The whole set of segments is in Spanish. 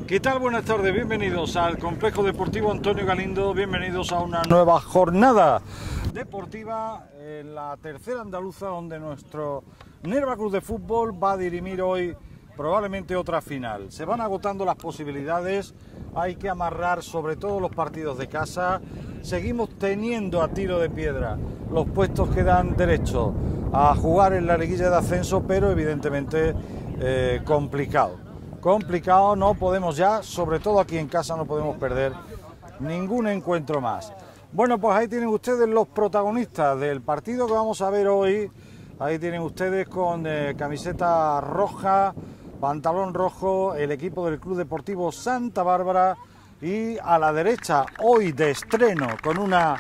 ¿Qué tal? Buenas tardes, bienvenidos al Complejo Deportivo Antonio Galindo, bienvenidos a una nueva jornada deportiva en la tercera andaluza, donde nuestro Nerva Club de Fútbol va a dirimir hoy probablemente otra final. Se van agotando las posibilidades, hay que amarrar sobre todo los partidos de casa. Seguimos teniendo a tiro de piedra los puestos que dan derecho a jugar en la liguilla de ascenso, pero evidentemente complicado, no podemos ya, sobre todo aquí en casa, no podemos perder ningún encuentro más. Bueno, pues ahí tienen ustedes los protagonistas del partido que vamos a ver hoy. Ahí tienen ustedes con camiseta roja, pantalón rojo, el equipo del Club Deportivo Santa Bárbara, y a la derecha, hoy de estreno, con una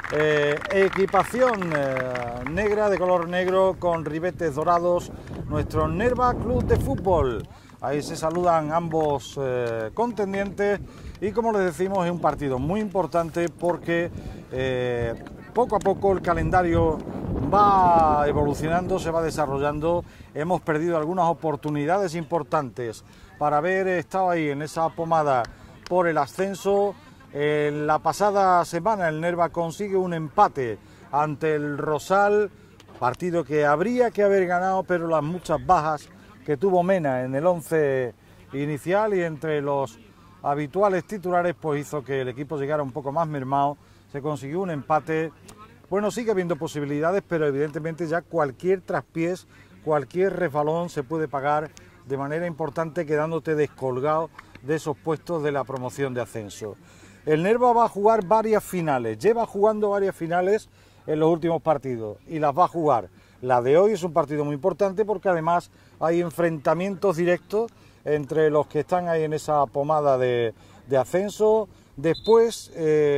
equipación negra, de color negro, con ribetes dorados, nuestro Nerva Club de Fútbol. Ahí se saludan ambos contendientes y, como les decimos, es un partido muy importante porque poco a poco el calendario va evolucionando, se va desarrollando. Hemos perdido algunas oportunidades importantes para haber estado ahí en esa pomada por el ascenso. La pasada semana el Nerva consigue un empate ante el Rosal, partido que habría que haber ganado, pero las muchas bajas que tuvo Mena en el 11 inicial y entre los habituales titulares, pues hizo que el equipo llegara un poco más mermado. Se consiguió un empate. Bueno, sigue habiendo posibilidades, pero evidentemente ya cualquier traspiés, cualquier resbalón se puede pagar de manera importante, quedándote descolgado de esos puestos de la promoción de ascenso. El Nerva va a jugar varias finales, lleva jugando varias finales en los últimos partidos y las va a jugar. La de hoy es un partido muy importante porque además hay enfrentamientos directos entre los que están ahí en esa pomada de ascenso. Después,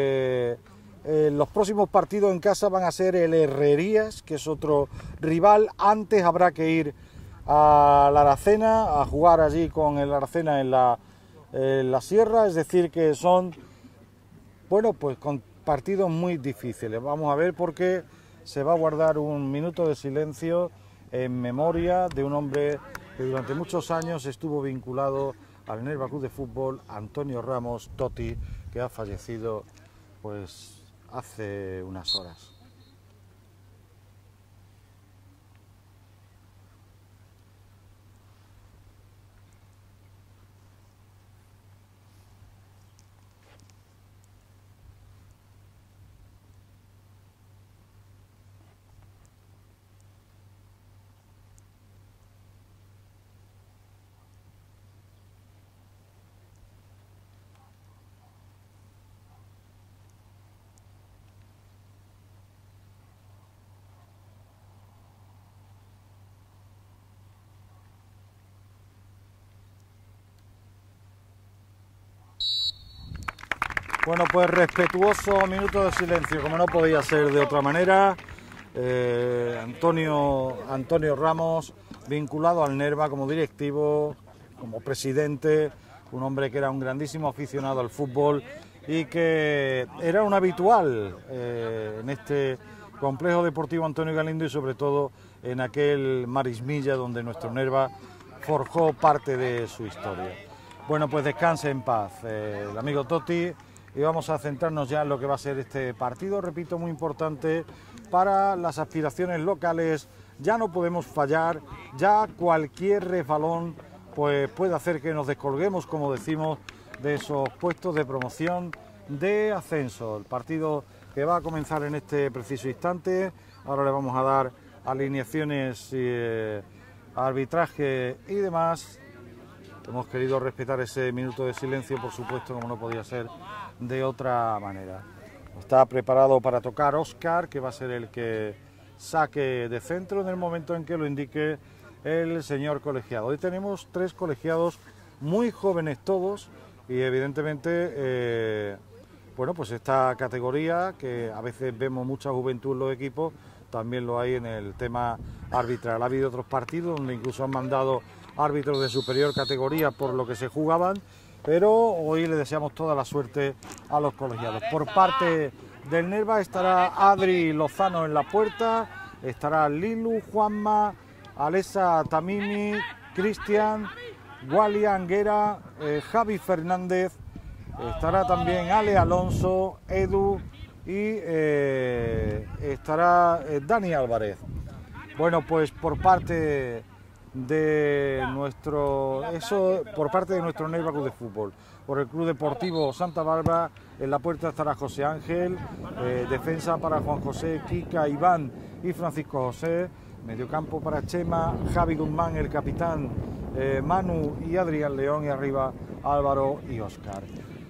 los próximos partidos en casa van a ser el Herrerías, que es otro rival. Antes habrá que ir a la Aracena, a jugar allí con el Aracena en la Sierra, es decir, que son, bueno, pues con partidos muy difíciles. Vamos a ver, porque se va a guardar un minuto de silencio en memoria de un hombre que durante muchos años estuvo vinculado al Nerva Club de Fútbol, Antonio Ramos Totti, que ha fallecido pues hace unas horas. Bueno, pues respetuoso minuto de silencio, como no podía ser de otra manera. Antonio Ramos, vinculado al Nerva como directivo, como presidente, un hombre que era un grandísimo aficionado al fútbol y que era un habitual en este complejo deportivo Antonio Galindo, y sobre todo en aquel Marismilla donde nuestro Nerva forjó parte de su historia. Bueno, pues descanse en paz el amigo Totti. Y vamos a centrarnos ya en lo que va a ser este partido, repito, muy importante para las aspiraciones locales. Ya no podemos fallar, ya cualquier resbalón pues puede hacer que nos descolguemos, como decimos, de esos puestos de promoción de ascenso. El partido que va a comenzar en este preciso instante. Ahora le vamos a dar alineaciones, arbitraje y demás. Hemos querido respetar ese minuto de silencio, por supuesto, como no podía ser de otra manera. Está preparado para tocar Óscar, que va a ser el que saque de centro en el momento en que lo indique el señor colegiado. Hoy tenemos tres colegiados muy jóvenes todos y evidentemente, bueno, pues esta categoría, que a veces vemos mucha juventud en los equipos, también lo hay en el tema arbitral. Ha habido otros partidos donde incluso han mandado árbitros de superior categoría por lo que se jugaban, pero hoy le deseamos toda la suerte a los colegiados. Por parte del Nerva estará Adri Lozano en la puerta, estará Lilu, Juanma, Alesa Tamimi, Cristian, Gualia, Anguera, Javi Fernández, estará también Ale Alonso, Edu y estará Dani Álvarez. Bueno, pues por parte de nuestro Nerva Club de Fútbol. Por el Club Deportivo Santa Bárbara, en la puerta estará José Ángel, defensa para Juan José, Kika, Iván y Francisco José, mediocampo para Chema, Javi Guzmán, el capitán, Manu y Adrián León, y arriba Álvaro y Óscar.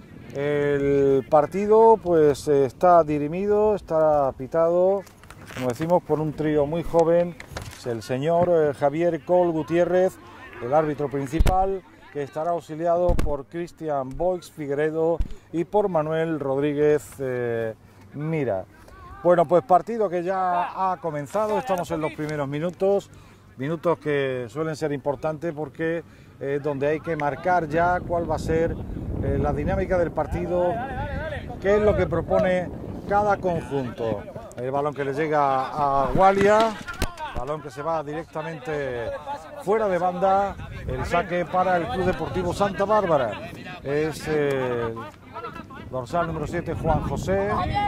El partido pues está dirimido, está pitado, como decimos, por un trío muy joven. Es el señor Javier Col Gutiérrez, el árbitro principal, que estará auxiliado por Cristian Boix Figueredo y por Manuel Rodríguez Mira. Bueno, pues partido que ya ha comenzado, estamos en los primeros minutos que suelen ser importantes porque donde hay que marcar ya cuál va a ser la dinámica del partido, qué es lo que propone cada conjunto. El balón que le llega a Gualia, balón que se va directamente fuera de banda, el saque para el Club Deportivo Santa Bárbara. Es el dorsal número 7, Juan José.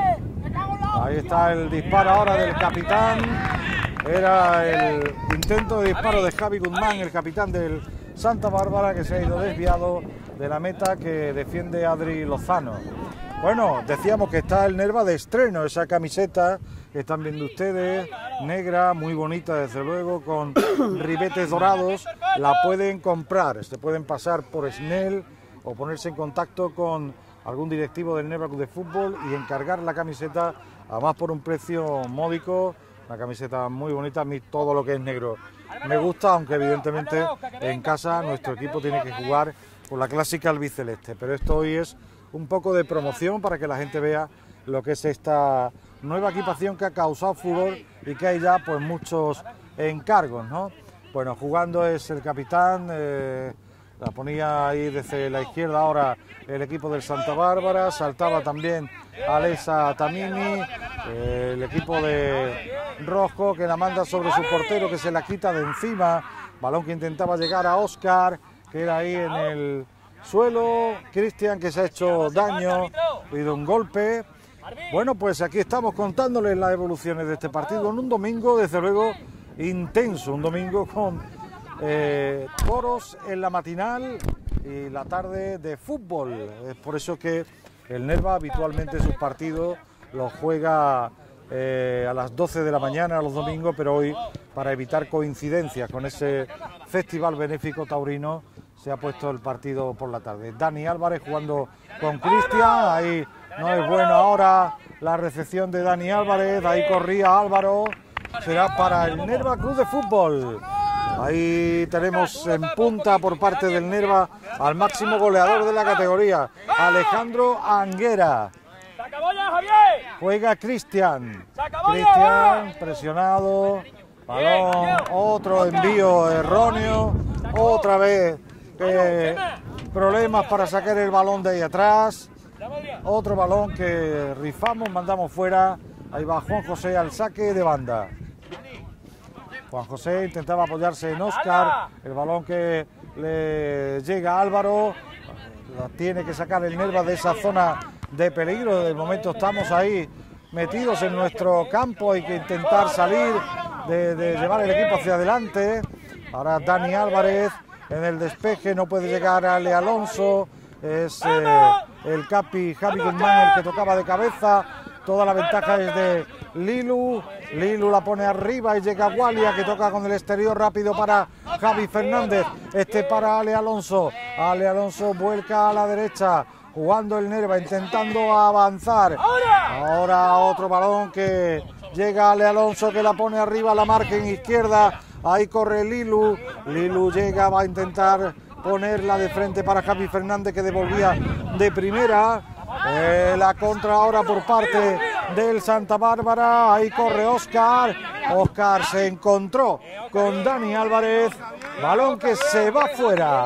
Ahí está el disparo ahora del capitán. Era el intento de disparo de Javi Guzmán, el capitán del Santa Bárbara, que se ha ido desviado de la meta que defiende Adri Lozano. Bueno, decíamos que está el Nerva de estreno, esa camiseta que están viendo ustedes, negra, muy bonita desde luego, con ribetes dorados. La pueden comprar, se pueden pasar por Snell o ponerse en contacto con algún directivo del Nerva Club de Fútbol y encargar la camiseta, además por un precio módico. Una camiseta muy bonita, a mí todo lo que es negro me gusta, aunque evidentemente en casa nuestro equipo tiene que jugar con la clásica albiceleste, pero esto hoy es un poco de promoción para que la gente vea lo que es esta nueva equipación que ha causado furor y que hay ya pues muchos encargos, ¿no? Bueno, jugando es el capitán, la ponía ahí desde la izquierda ahora el equipo del Santa Bárbara, saltaba también Alesa Tamimi, el equipo de Rojo que la manda sobre su portero, que se la quita de encima, balón que intentaba llegar a Óscar, que era ahí en el suelo, Cristian que se ha hecho daño, ha habido un golpe. Bueno, pues aquí estamos contándoles las evoluciones de este partido en un domingo, desde luego, intenso, un domingo con toros en la matinal y la tarde de fútbol. Es por eso que el Nerva habitualmente sus partidos los juega a las 12 de la mañana los domingos, pero hoy, para evitar coincidencias con ese festival benéfico taurino, se ha puesto el partido por la tarde. Dani Álvarez jugando con Cristian, ahí no es bueno ahora la recepción de Dani Álvarez, ahí corría Álvaro, será para el Nerva Club de Fútbol. Ahí tenemos en punta por parte del Nerva al máximo goleador de la categoría, Alejandro Anguera. Juega Cristian, presionado, balón, otro envío erróneo, otra vez problemas para sacar el balón de ahí atrás, otro balón que rifamos, mandamos fuera, ahí va Juan José al saque de banda. Juan José intentaba apoyarse en Óscar, el balón que le llega a Álvaro, tiene que sacar el Nerva de esa zona de peligro. De momento estamos ahí metidos en nuestro campo, hay que intentar salir, de llevar el equipo hacia adelante. Ahora Dani Álvarez en el despeje, no puede llegar a Ale Alonso, es el capi Javi Guzmán el que tocaba de cabeza. Toda la ventaja es de Lilu, Lilu la pone arriba y llega Gualia que toca con el exterior rápido para Javi Fernández, para Ale Alonso vuelca a la derecha, jugando el Nerva, intentando avanzar, ahora otro balón que llega Ale Alonso que la pone arriba a la margen izquierda, ahí corre Lilu, Lilu llega, va a intentar ponerla de frente para Javi Fernández que devolvía de primera. La contra ahora por parte del Santa Bárbara, ahí corre Óscar, Óscar se encontró con Dani Álvarez, balón que se va fuera.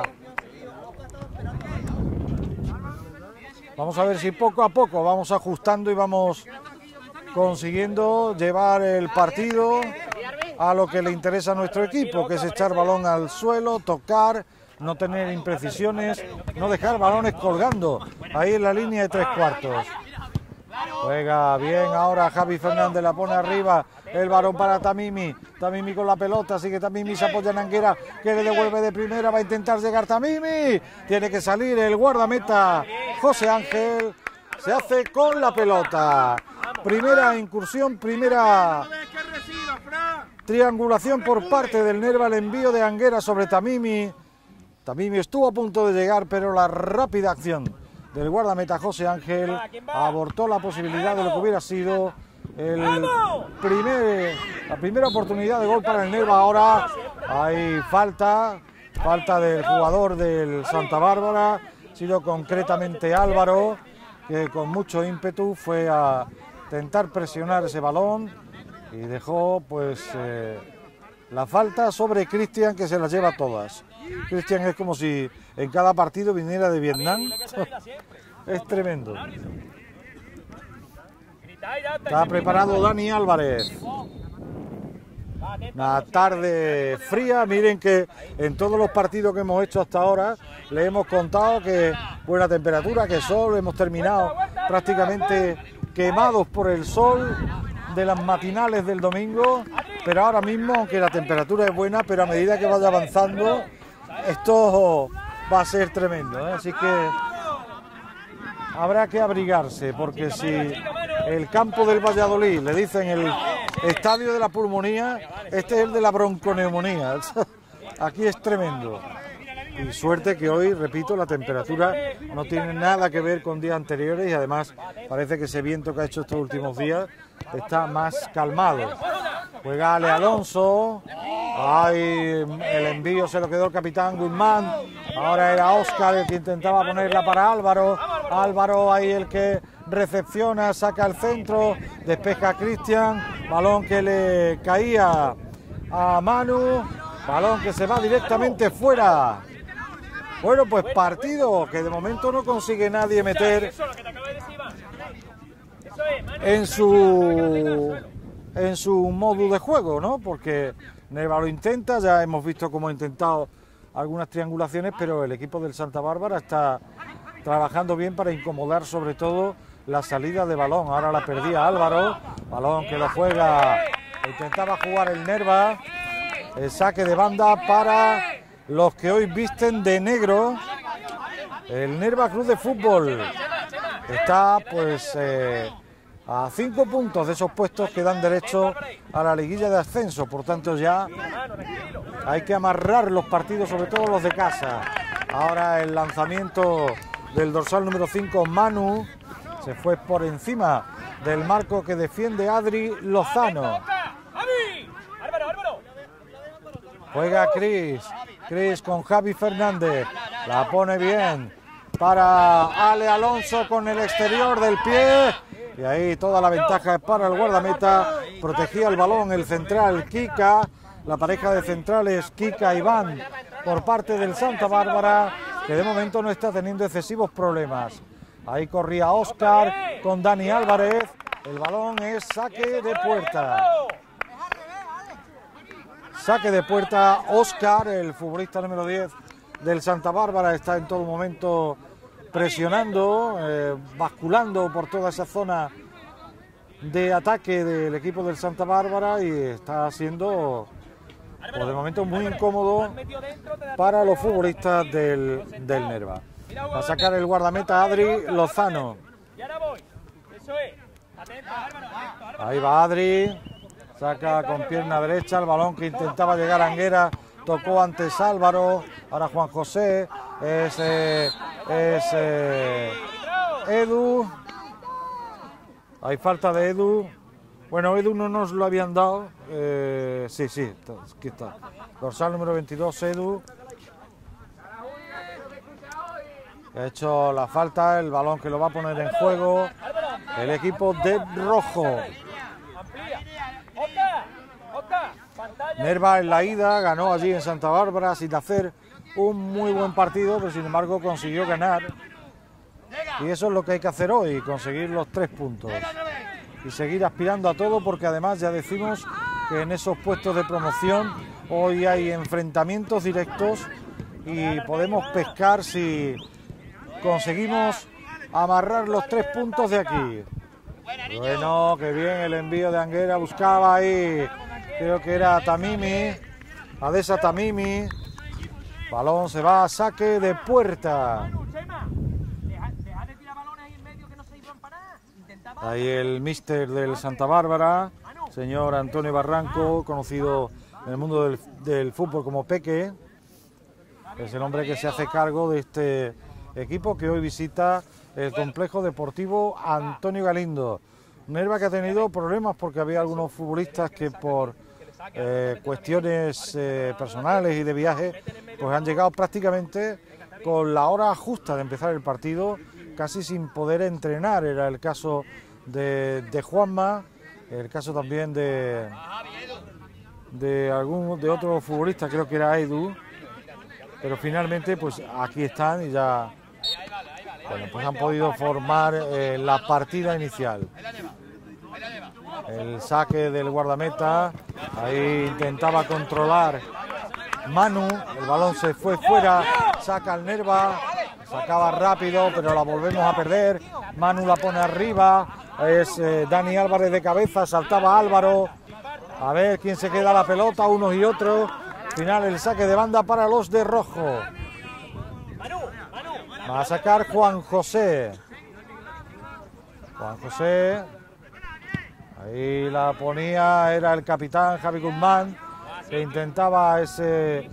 Vamos a ver si poco a poco vamos ajustando y vamos consiguiendo llevar el partido a lo que le interesa a nuestro equipo, que es echar balón al suelo, tocar, no tener imprecisiones, no dejar balones colgando ahí en la línea de 3/4. Juega bien ahora Javi Fernández, la pone arriba, el balón para Tamimi, Tamimi con la pelota, sigue Tamimi, se apoya en Anguera, que le devuelve de primera, va a intentar llegar Tamimi, tiene que salir el guardameta José Ángel, se hace con la pelota. Primera incursión, primera triangulación por parte del Nerva, el envío de Anguera sobre Tamimi. Tamimi estuvo a punto de llegar, pero la rápida acción del guardameta José Ángel abortó la posibilidad de lo que hubiera sido la primera oportunidad de gol para el Nerva. Ahora hay falta del jugador del Santa Bárbara, ha sido concretamente Álvaro, que con mucho ímpetu fue a intentar presionar ese balón y dejó pues la falta sobre Cristian, que se las lleva todas. Cristian es como si en cada partido viniera de Vietnam. Es tremendo. Está preparado Dani Álvarez. Una tarde fría. Miren que en todos los partidos que hemos hecho hasta ahora le hemos contado que buena temperatura, que sol, hemos terminado prácticamente quemados por el sol de las matinales del domingo, pero ahora mismo, aunque la temperatura es buena, pero a medida que vaya avanzando, esto va a ser tremendo, ¿eh? Así que habrá que abrigarse, porque si el campo del Valladolid le dicen el estadio de la pulmonía, este es el de la bronconeumonía. Aquí es tremendo. Y suerte que hoy, repito, la temperatura no tiene nada que ver con días anteriores y además parece que ese viento que ha hecho estos últimos días está más calmado. Juega Ale Alonso, ahí el envío se lo quedó el capitán Guzmán, ahora era Óscar el que intentaba ponerla para Álvaro, Álvaro ahí el que recepciona, saca al centro, despeja a Cristian, balón que le caía a Manu, balón que se va directamente fuera. Bueno, pues partido que de momento no consigue nadie meter en su modo de juego, ¿no? Porque Nerva lo intenta, ya hemos visto cómo ha intentado algunas triangulaciones, pero el equipo del Santa Bárbara está trabajando bien para incomodar sobre todo la salida de balón. Ahora la perdía Álvaro, balón que lo juega, intentaba jugar el Nerva, el saque de banda para los que hoy visten de negro. El Nerva Club de Fútbol está pues a 5 puntos de esos puestos que dan derecho a la liguilla de ascenso, por tanto ya hay que amarrar los partidos, sobre todo los de casa. Ahora el lanzamiento del dorsal número 5, Manu, se fue por encima del marco que defiende Adri Lozano. Juega Cris con Javi Fernández, la pone bien para Ale Alonso con el exterior del pie y ahí toda la ventaja es para el guardameta. Protegía el balón el central Kika, la pareja de centrales Kika y Iván por parte del Santa Bárbara, que de momento no está teniendo excesivos problemas. Ahí corría Óscar con Dani Álvarez, el balón es saque de puerta. Saque de puerta, Óscar, el futbolista número 10 del Santa Bárbara, está en todo momento presionando, basculando por toda esa zona de ataque del equipo del Santa Bárbara y está siendo, por de momento, muy incómodo para los futbolistas del Nerva. Va a sacar el guardameta Adri Lozano. Ahí va Adri. Saca con pierna derecha el balón que intentaba llegar a Anguera, tocó antes Álvaro, ahora Juan José, es Edu, hay falta de Edu, bueno, Edu no nos lo habían dado, sí, aquí está, dorsal número 22, Edu, ha hecho la falta, el balón que lo va a poner en juego el equipo de rojo. Nerva en la ida ganó allí en Santa Bárbara sin hacer un muy buen partido, pero sin embargo consiguió ganar. Y eso es lo que hay que hacer hoy, conseguir los 3 puntos. Y seguir aspirando a todo, porque además ya decimos que en esos puestos de promoción hoy hay enfrentamientos directos y podemos pescar si conseguimos amarrar los 3 puntos de aquí. Bueno, que bien el envío de Anguera, buscaba ahí, creo que era Tamimi, Adesa Tamimi. Balón se va a saque de puerta. Ahí el míster del Santa Bárbara, señor Antonio Barranco, conocido en el mundo del fútbol como Peque. Es el hombre que se hace cargo de este equipo que hoy visita el complejo deportivo Antonio Galindo. Nerva que ha tenido problemas porque había algunos futbolistas que por cuestiones personales y de viaje pues han llegado prácticamente con la hora justa de empezar el partido, casi sin poder entrenar. Era el caso de Juanma, el caso también de otro futbolista, creo que era Edu, pero finalmente pues aquí están y ya bueno, pues han podido formar la partida inicial. El saque del guardameta, ahí intentaba controlar Manu, el balón se fue fuera, saca el Nerva, sacaba rápido, pero la volvemos a perder. Manu la pone arriba, es Dani Álvarez de cabeza, saltaba Álvaro, a ver quién se queda la pelota, unos y otros. Final el saque de banda para los de rojo. Va a sacar Juan José. Juan José, ahí la ponía, era el capitán Javi Guzmán, que intentaba ese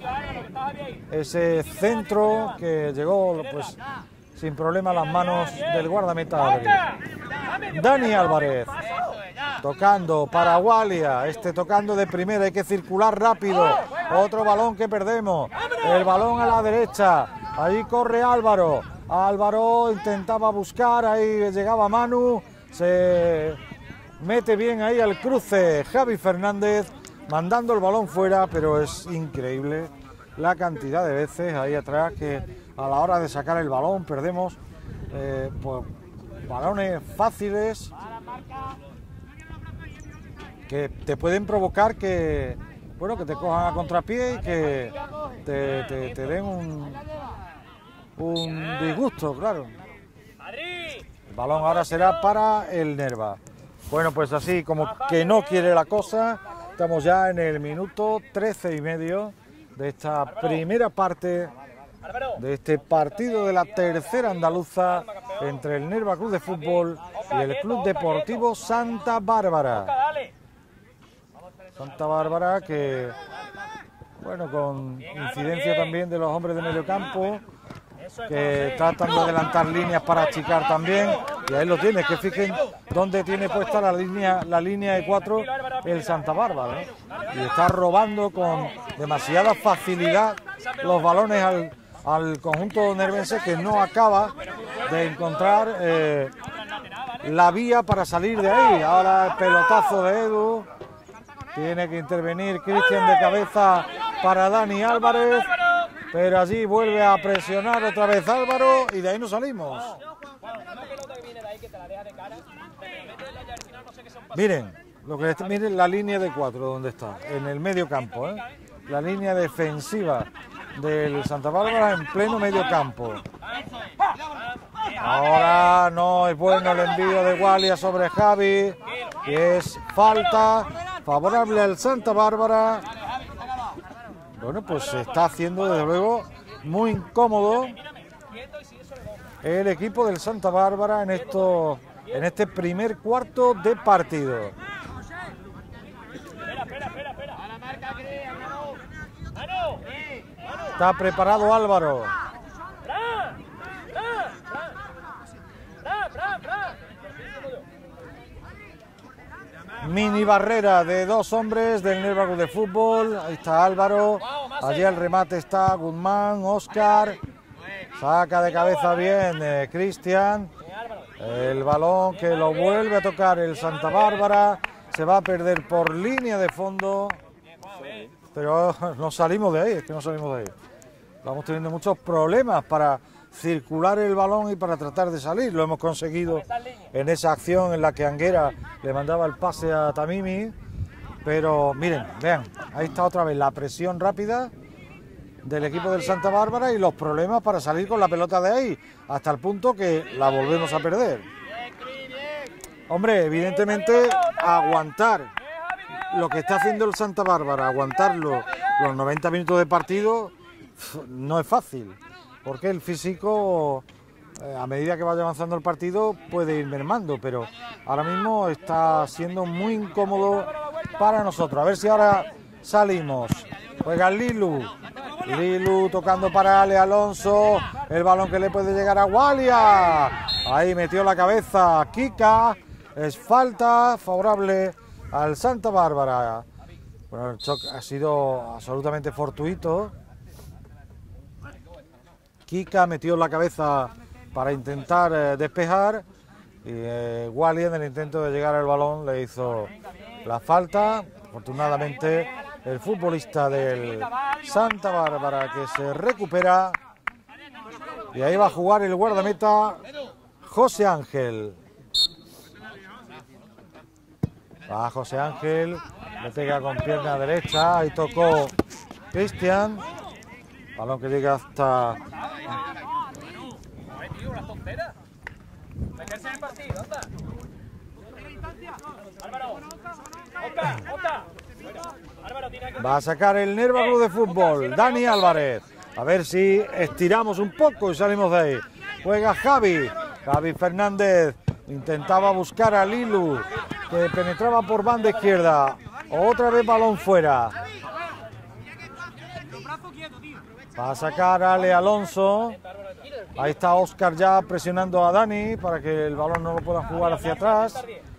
centro que llegó pues sin problema a las manos del guardameta. Dani Álvarez tocando para Gualia, tocando de primera, hay que circular rápido, otro balón que perdemos, el balón a la derecha, ahí corre Álvaro, Álvaro intentaba buscar, ahí llegaba Manu, se mete bien ahí al cruce Javi Fernández, mandando el balón fuera, pero es increíble la cantidad de veces ahí atrás que a la hora de sacar el balón perdemos pues, balones fáciles que te pueden provocar que, bueno, que te cojan a contrapié y que te den un disgusto, claro. El balón ahora será para el Nerva. Bueno, pues así como que no quiere la cosa, estamos ya en el minuto 13 y medio de esta primera parte de este partido de la tercera andaluza entre el Nerva Club de Fútbol y el Club Deportivo Santa Bárbara. Santa Bárbara que, bueno, con incidencia también de los hombres de medio campo, que tratan de adelantar líneas para achicar también, y ahí lo tiene, que fijen dónde tiene puesta la línea de 4 el Santa Bárbara, ¿eh? Y está robando con demasiada facilidad los balones al conjunto nervense, que no acaba de encontrar la vía para salir de ahí. Ahora el pelotazo de Edu, tiene que intervenir Cristian de cabeza para Dani Álvarez, pero allí vuelve a presionar otra vez Álvaro y de ahí no salimos. Miren, miren la línea de 4 donde está, en el medio campo, ¿eh? La línea defensiva del Santa Bárbara en pleno medio campo. Ahora no es bueno el envío de Gualia sobre Javi, que es falta favorable al Santa Bárbara. Bueno, pues se está haciendo desde luego muy incómodo el equipo del Santa Bárbara en este primer cuarto de partido. Está preparado Álvaro. Mini barrera de 2 hombres del Nerva Club de Fútbol. Ahí está Álvaro. Allí al remate está Guzmán, Óscar. Saca de cabeza bien Cristian. El balón que lo vuelve a tocar el Santa Bárbara. Se va a perder por línea de fondo. Pero no salimos de ahí, es que no salimos de ahí. Estamos teniendo muchos problemas para circular el balón y para tratar de salir. Lo hemos conseguido en esa acción en la que Anguera le mandaba el pase a Tamimi. Pero miren, vean, ahí está otra vez la presión rápida del equipo del Santa Bárbara y los problemas para salir con la pelota de ahí, hasta el punto que la volvemos a perder. Hombre, evidentemente aguantar lo que está haciendo el Santa Bárbara, aguantarlo los 90 minutos de partido, no es fácil, porque el físico, a medida que vaya avanzando el partido, puede ir mermando, pero ahora mismo está siendo muy incómodo para nosotros. A ver si ahora salimos. Juega Lilu tocando para Ale Alonso, el balón que le puede llegar a Walia, ahí metió la cabeza Kika, es falta favorable al Santa Bárbara. Bueno, el choque ha sido absolutamente fortuito. Kika metió la cabeza para intentar despejar y Walia, en el intento de llegar al balón, le hizo la falta. Afortunadamente el futbolista del Santa Bárbara que se recupera, y ahí va a jugar el guardameta José Ángel. Va José Ángel, le pega con pierna derecha, ahí tocó Cristian, balón que llega hasta... Va a sacar el Nerva Club de Fútbol, Dani Álvarez. A ver si estiramos un poco y salimos de ahí. Juega Javi Fernández. Intentaba buscar a Lilu, que penetraba por banda izquierda. Otra vez balón fuera. Va a sacar a Ale Alonso. Ahí está Óscar ya presionando a Dani para que el balón no lo pueda jugar hacia atrás.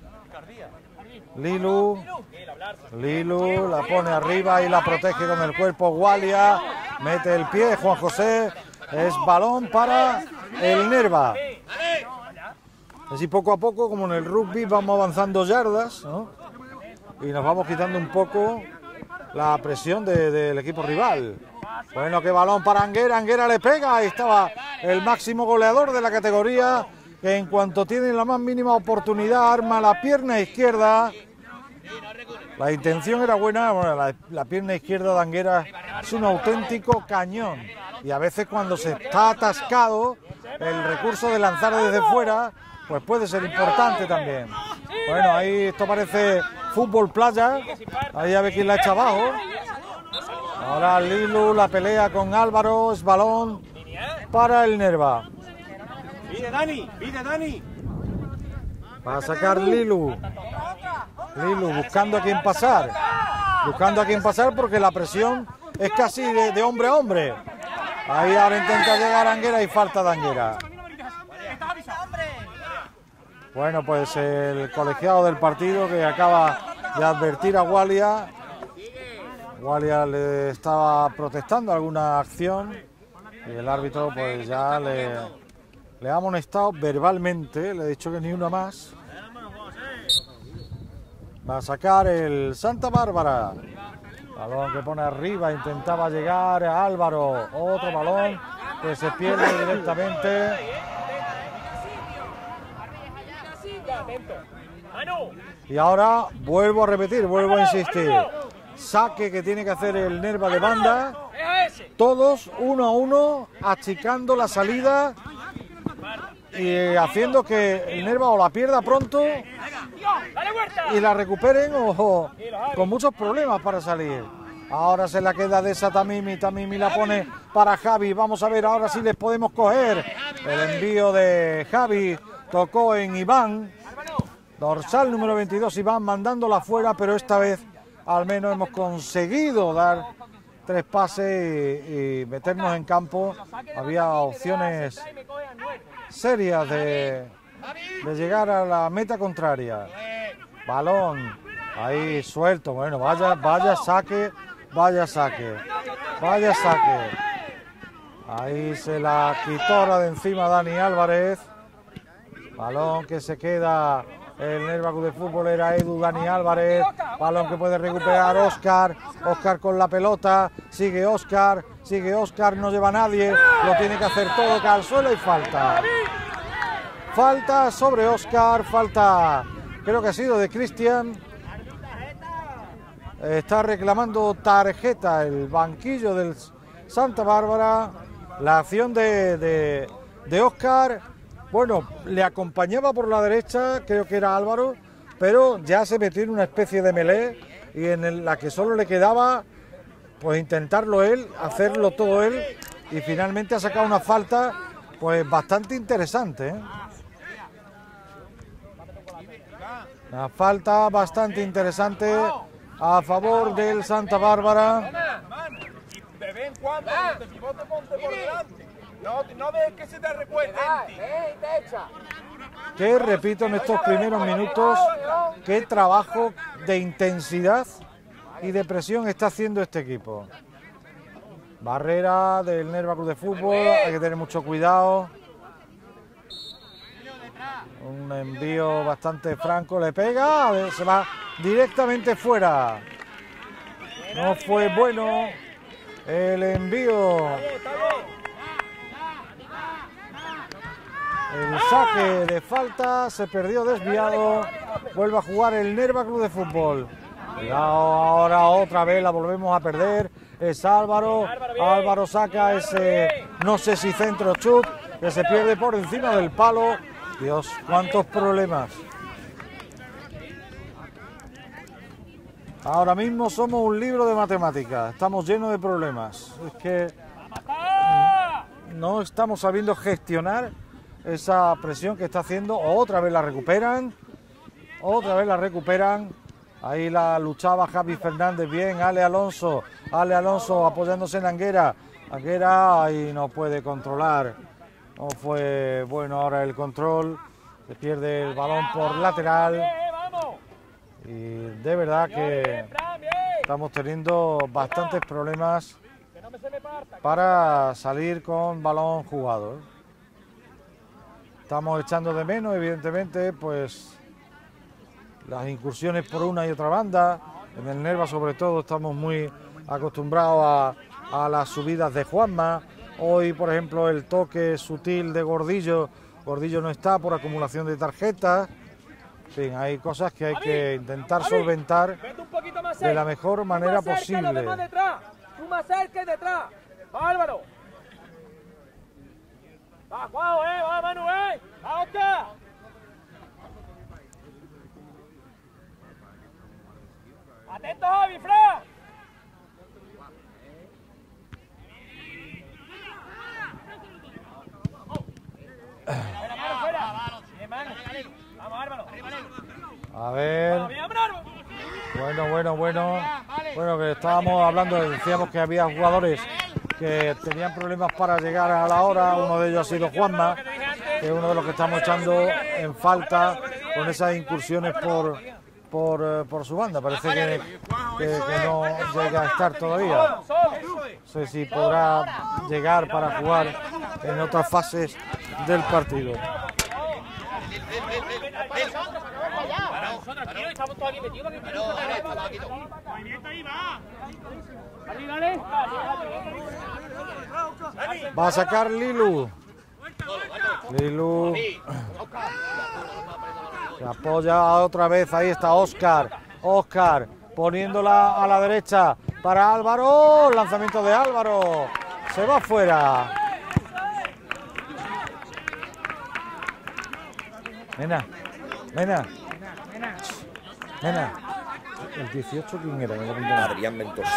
Lilu la pone arriba y la protege con el cuerpo Walia, mete el pie Juan José, es balón para el Nerva. Así poco a poco, como en el rugby, vamos avanzando yardas, ¿no? Y nos vamos quitando un poco la presión del equipo rival. Bueno, qué balón para Anguera, Anguera le pega, ahí estaba el máximo goleador de la categoría, que en cuanto tiene la más mínima oportunidad arma la pierna izquierda. La intención era buena, bueno, la pierna izquierda de Anguera es un auténtico cañón, y a veces cuando se está atascado el recurso de lanzar desde fuera pues puede ser importante también. Bueno, ahí esto parece fútbol playa, ahí a ver quién la echa abajo. Ahora Lilu, la pelea con Álvaro, es balón para el Nerva. Pide Dani. Va a sacar Lilu buscando a quién pasar. Porque la presión es casi de hombre a hombre. Ahí ahora intenta llegar Anguera y falta de Anguera. Bueno, pues el colegiado del partido que acaba de advertir a Walia. Walia le estaba protestando alguna acción y el árbitro pues ya le ha amonestado verbalmente, le ha dicho que ni una más. Va a sacar el Santa Bárbara. Balón que pone arriba, intentaba llegar a Álvaro. Otro balón que se pierde directamente. Y ahora vuelvo a repetir, vuelvo a insistir. Saque que tiene que hacer el Nerva de banda. Todos 1 a 1, achicando la salida y haciendo que el Nerva o la pierda pronto y la recuperen o con muchos problemas para salir. Ahora se la queda de esa Tamimi la pone para Javi. Vamos a ver ahora si les podemos coger. El envío de Javi tocó en Iván, dorsal número 22, Iván mandándola fuera, pero esta vez al menos hemos conseguido dar 3 pases y meternos en campo. Había opciones serias de llegar a la meta contraria. Balón ahí suelto, bueno, vaya saque. Ahí se la quitó ahora de encima Dani Álvarez. Balón que se queda el Nerva Club de Fútbol, era Edu Dani Álvarez. Balón que puede recuperar Óscar con la pelota, sigue Óscar, no lleva a nadie, lo tiene que hacer todo, cae al suelo y falta. Falta sobre Óscar, creo que ha sido de Cristian. Está reclamando tarjeta el banquillo del Santa Bárbara. La acción de Óscar, bueno, le acompañaba por la derecha, creo que era Álvaro, pero ya se metió en una especie de melee y en la que solo le quedaba pues intentarlo él, hacerlo todo él, y finalmente ha sacado una falta pues bastante interesante, ¿eh? Una falta bastante interesante a favor del Santa Bárbara. De vez en cuando, te pivote, ponte por delante. No dejes que se te recuerde. Que repito, en estos primeros minutos, qué trabajo de intensidad y de presión está haciendo este equipo. Barrera del Nerva Club de Fútbol, hay que tener mucho cuidado. Un envío bastante franco, le pega, se va directamente fuera. No fue bueno el envío. El saque de falta se perdió desviado. Vuelve a jugar el Nerva Club de Fútbol. Cuidado, ahora otra vez la volvemos a perder. Es Álvaro. Álvaro saca ese, no sé si centro o chut, que se pierde por encima del palo. Dios, cuántos problemas. Ahora mismo somos un libro de matemáticas. Estamos llenos de problemas. Es que no estamos sabiendo gestionar esa presión que está haciendo. Otra vez la recuperan. Otra vez la recuperan. Ahí la luchaba Javi Fernández bien. Ale Alonso apoyándose en Anguera. Anguera ahí no puede controlar. No fue bueno ahora el control. Se pierde el balón por lateral. Y de verdad que estamos teniendo bastantes problemas para salir con balón jugado. Estamos echando de menos, evidentemente, pues las incursiones por una y otra banda. En el Nerva, sobre todo, estamos muy acostumbrados a las subidas de Juanma. Hoy, por ejemplo, el toque sutil de Gordillo. Gordillo no está por acumulación de tarjetas. En fin, hay cosas que hay que intentar solventar de la mejor manera posible. Tú más cerca y detrás. Álvaro. Va, Juan, va, Manu, va, Oscar. Atento, Javi, Fran. A ver. Bueno, que estábamos hablando, decíamos que había jugadores que tenían problemas para llegar a la hora. Uno de ellos ha sido Juanma, que es uno de los que estamos echando en falta con esas incursiones por su banda. Parece que no llega a estar todavía. No sé si podrá llegar para jugar en otras fases del partido. Va a sacar Lilu. Lilu se apoya otra vez. Ahí está Óscar. Óscar poniéndola a la derecha para Álvaro. Lanzamiento de Álvaro. Se va fuera. Nena. El 18, ¿quién era? Adrián Ventoso.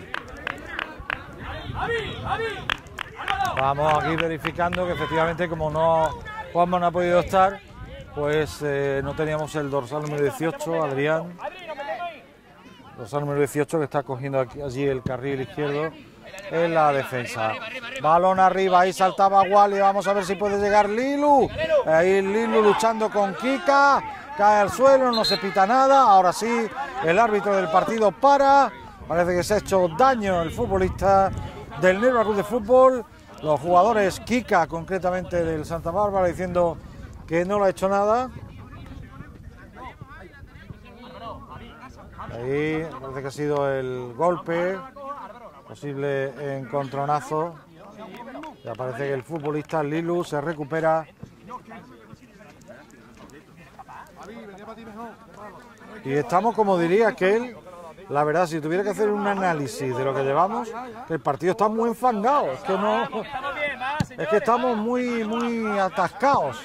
Vamos aquí verificando que efectivamente, como Juanma no ha podido estar, pues no teníamos el dorsal número 18, Adrián. Dorsal número 18 que está cogiendo allí el carril izquierdo en la defensa. Balón arriba, ahí saltaba Wally, vamos a ver si puede llegar Lilu. Ahí Lilu luchando con Kika. Cae al suelo, no se pita nada. Ahora sí, el árbitro del partido para. Parece que se ha hecho daño el futbolista del Nerva Club de Fútbol. Los jugadores, Kika concretamente del Santa Bárbara, diciendo que no le ha hecho nada. Ahí parece que ha sido el golpe, posible encontronazo. Ya parece que el futbolista Lilu se recupera. Y estamos, como diría aquel, la verdad, si tuviera que hacer un análisis de lo que llevamos, el partido está muy enfangado, es que no, es que estamos muy atascados.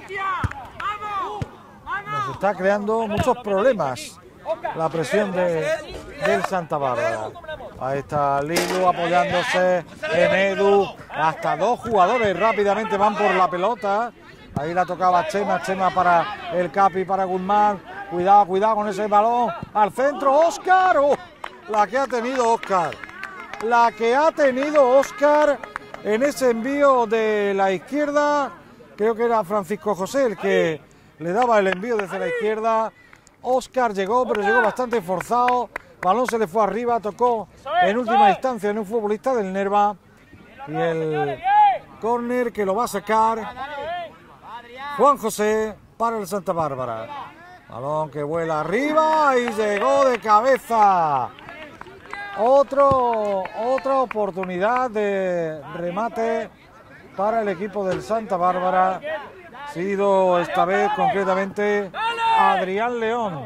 Nos está creando muchos problemas la presión del Santa Bárbara. Ahí está Lilu apoyándose en Edu. Hasta dos jugadores rápidamente van por la pelota. Ahí la tocaba Chema, Chema para el Capi, para Guzmán. Cuidado, cuidado con ese balón. Al centro, Óscar. La que ha tenido Óscar. La que ha tenido Óscar en ese envío de la izquierda. Creo que era Francisco José el que le daba el envío desde la izquierda. Óscar llegó, pero llegó bastante forzado. Balón se le fue arriba, tocó en última instancia en un futbolista del Nerva. Y el córner que lo va a sacar Juan José para el Santa Bárbara. Balón que vuela arriba y llegó de cabeza. Otra oportunidad de remate para el equipo del Santa Bárbara. Ha sido esta vez concretamente Adrián León.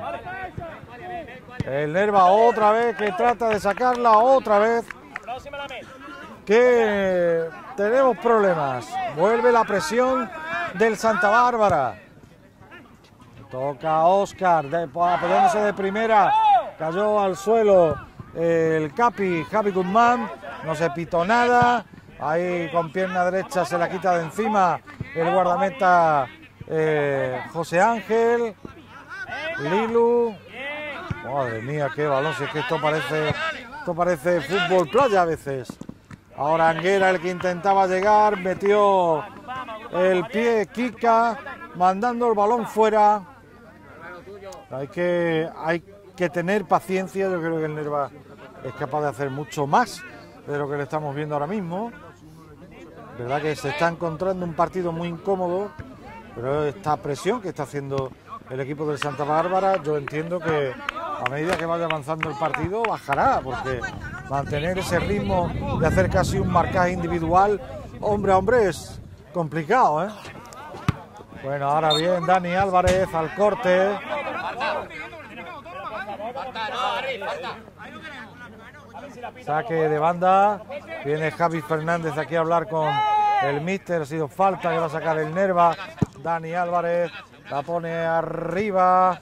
El Nerva otra vez que trata de sacarla, otra vez que tenemos problemas. Vuelve la presión del Santa Bárbara. Toca Óscar, apoyándose de primera. Cayó al suelo el Capi, Javi Guzmán. No se pitó nada. Ahí con pierna derecha se la quita de encima el guardameta José Ángel. Lilu. Madre mía, qué balón. Si es que esto parece fútbol playa a veces. Ahora Anguera, el que intentaba llegar, metió el pie Kika, mandando el balón fuera. Hay que tener paciencia. Yo creo que el Nerva es capaz de hacer mucho más de lo que le estamos viendo ahora mismo. Verdad que se está encontrando un partido muy incómodo, pero esta presión que está haciendo el equipo del Santa Bárbara, yo entiendo que a medida que vaya avanzando el partido bajará, porque mantener ese ritmo de hacer casi un marcaje individual hombre a hombre es complicado, ¿eh? Bueno, ahora bien, Dani Álvarez al corte. Saque de banda. Viene Javi Fernández aquí a hablar con el míster. Ha sido falta que va a sacar el Nerva. Dani Álvarez la pone arriba.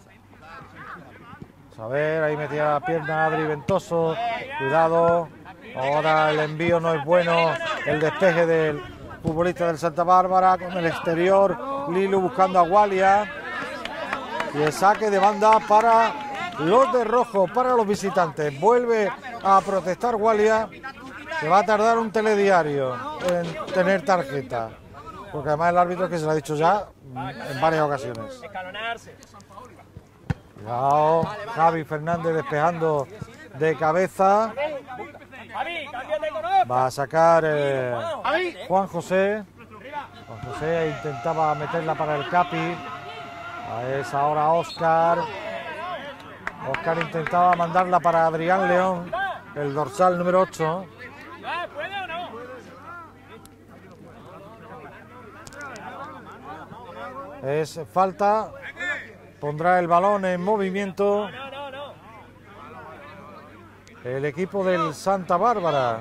A ver, ahí metía la pierna Adri Ventoso. Cuidado. Ahora el envío no es bueno. El despeje del futbolista del Santa Bárbara con el exterior. Lilu buscando a Gualia. Y el saque de banda para los de rojo, para los visitantes. Vuelve a protestar Gualia, que va a tardar un telediario en tener tarjeta. Porque además el árbitro que se lo ha dicho ya en varias ocasiones. Cuidado, Javi Fernández despejando de cabeza. Va a sacar Juan José. Juan José intentaba meterla para el Capi. Es ahora Óscar. Óscar intentaba mandarla para Adrián León, el dorsal número 8. Es falta. Pondrá el balón en movimiento el equipo del Santa Bárbara.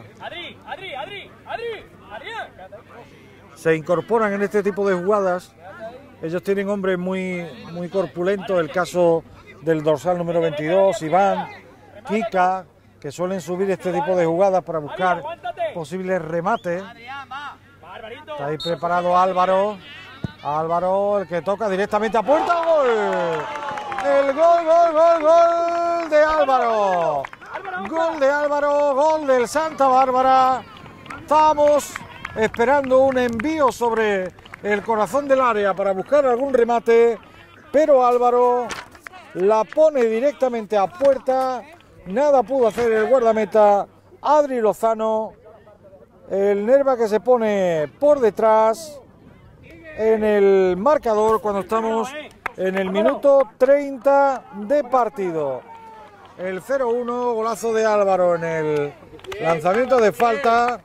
Se incorporan en este tipo de jugadas. Ellos tienen hombres muy corpulentos. El caso del dorsal número 22, Iván, Kika, que suelen subir este tipo de jugadas para buscar posibles remates. Está ahí preparado Álvaro. Álvaro, el que toca directamente a puerta. ¡Gol! El gol de Álvaro. Gol de Álvaro, gol del Santa Bárbara. Estamos esperando un envío sobre el corazón del área para buscar algún remate, pero Álvaro la pone directamente a puerta. Nada pudo hacer el guardameta Adri Lozano. El Nerva que se pone por detrás en el marcador cuando estamos en el minuto 30 de partido. El 0-1, golazo de Álvaro en el lanzamiento de falta.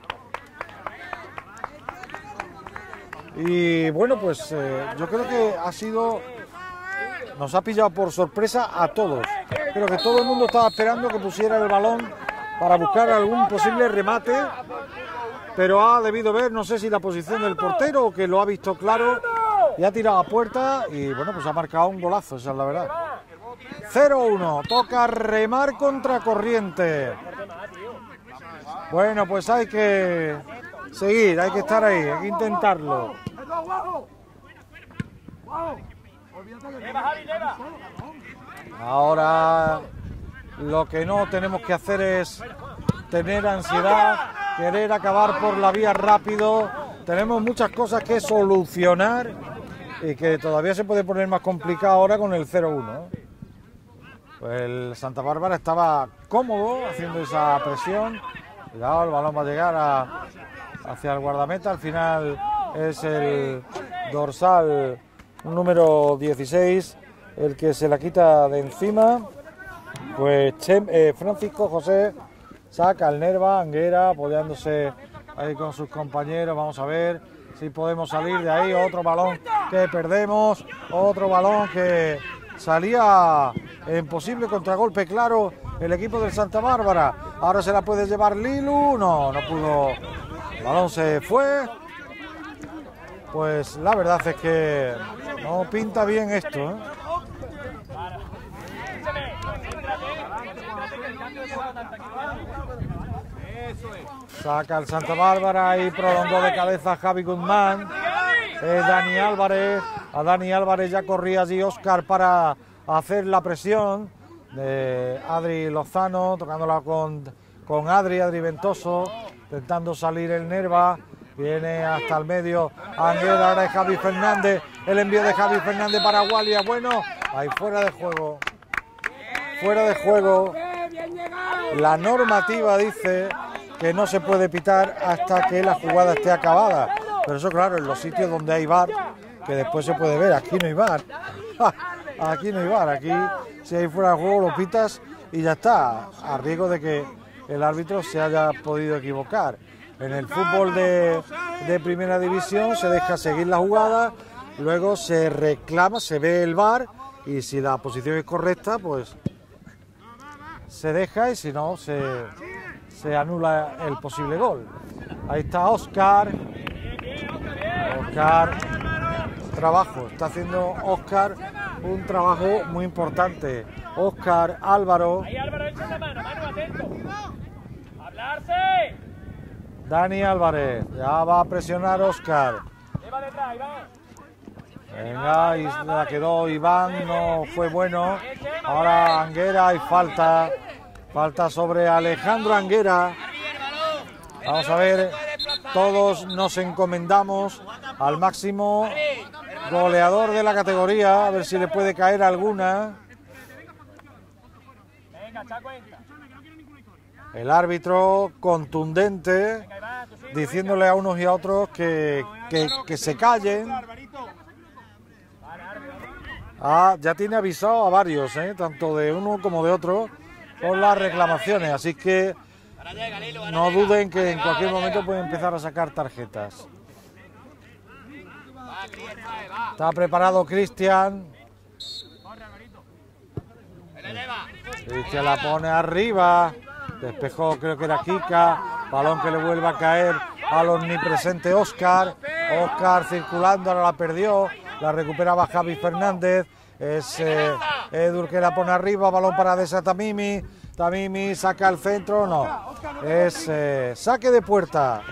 Y bueno, pues yo creo que ha sido nos ha pillado por sorpresa a todos. Creo que todo el mundo estaba esperando que pusiera el balón para buscar algún posible remate, pero ha debido ver, no sé si la posición del portero o que lo ha visto claro y ha tirado a puerta y bueno, pues ha marcado un golazo, esa es la verdad. 0-1, toca remar contra corriente. Bueno, pues hay que seguir, hay que estar ahí, hay que intentarlo. Ahora lo que no tenemos que hacer es tener ansiedad, querer acabar por la vía rápido. Tenemos muchas cosas que solucionar y que todavía se puede poner más complicado ahora con el 0-1. Pues el Santa Bárbara estaba cómodo haciendo esa presión. Cuidado, el balón va a llegar hacia el guardameta. Al final es el dorsal número 16 el que se la quita de encima. Pues Francisco José saca al Nerva, Anguera apoyándose ahí con sus compañeros. Vamos a ver si podemos salir de ahí. Otro balón que perdemos, otro balón que salía en posible contragolpe claro el equipo del Santa Bárbara. Ahora se la puede llevar Lilu, no pudo, el balón se fue. Pues la verdad es que no pinta bien esto, ¿eh? Saca el Santa Bárbara y prolongó de cabeza Javi Guzmán. Dani Álvarez. A Dani Álvarez ya corría allí Óscar para hacer la presión de Adri Lozano, tocándola con Adri Ventoso, intentando salir el Nerva. Viene hasta el medio Anguera, ahora es Javi Fernández. El envío de Javi Fernández para Gualia. Bueno, ahí fuera de juego. Fuera de juego. La normativa dice que no se puede pitar hasta que la jugada esté acabada. Pero eso, claro, en los sitios donde hay VAR, que después se puede ver. Aquí no hay VAR. Aquí no hay VAR. Aquí, si hay fuera de juego, lo pitas y ya está. A riesgo de que el árbitro se haya podido equivocar. En el fútbol de primera división se deja seguir la jugada, luego se reclama, se ve el VAR y si la posición es correcta, pues se deja y si no, se anula el posible gol. Ahí está Óscar. Óscar, trabajo, está haciendo Óscar un trabajo muy importante. Óscar, Álvaro. Ahí Álvaro, echa la mano, atento. ¡Hablarse! Dani Álvarez, ya va a presionar Óscar. Venga, y la quedó Iván, no fue bueno. Ahora Anguera y falta sobre Alejandro Anguera. Vamos a ver, todos nos encomendamos al máximo goleador de la categoría, a ver si le puede caer alguna. El árbitro contundente, diciéndole a unos y a otros que se callen. Ya tiene avisado a varios, tanto de uno como de otro, por las reclamaciones. Así que no duden que en cualquier momento pueden empezar a sacar tarjetas. Está preparado Cristian. Cristian la pone arriba. Despejó, creo que era Kika. Balón que le vuelve a caer al omnipresente Óscar. Óscar circulando, ahora la perdió. La recuperaba Javi Fernández. Es Edur que la pone arriba. Balón para Deza Tamimi. Tamimi saca al centro. No. Es saque de puerta.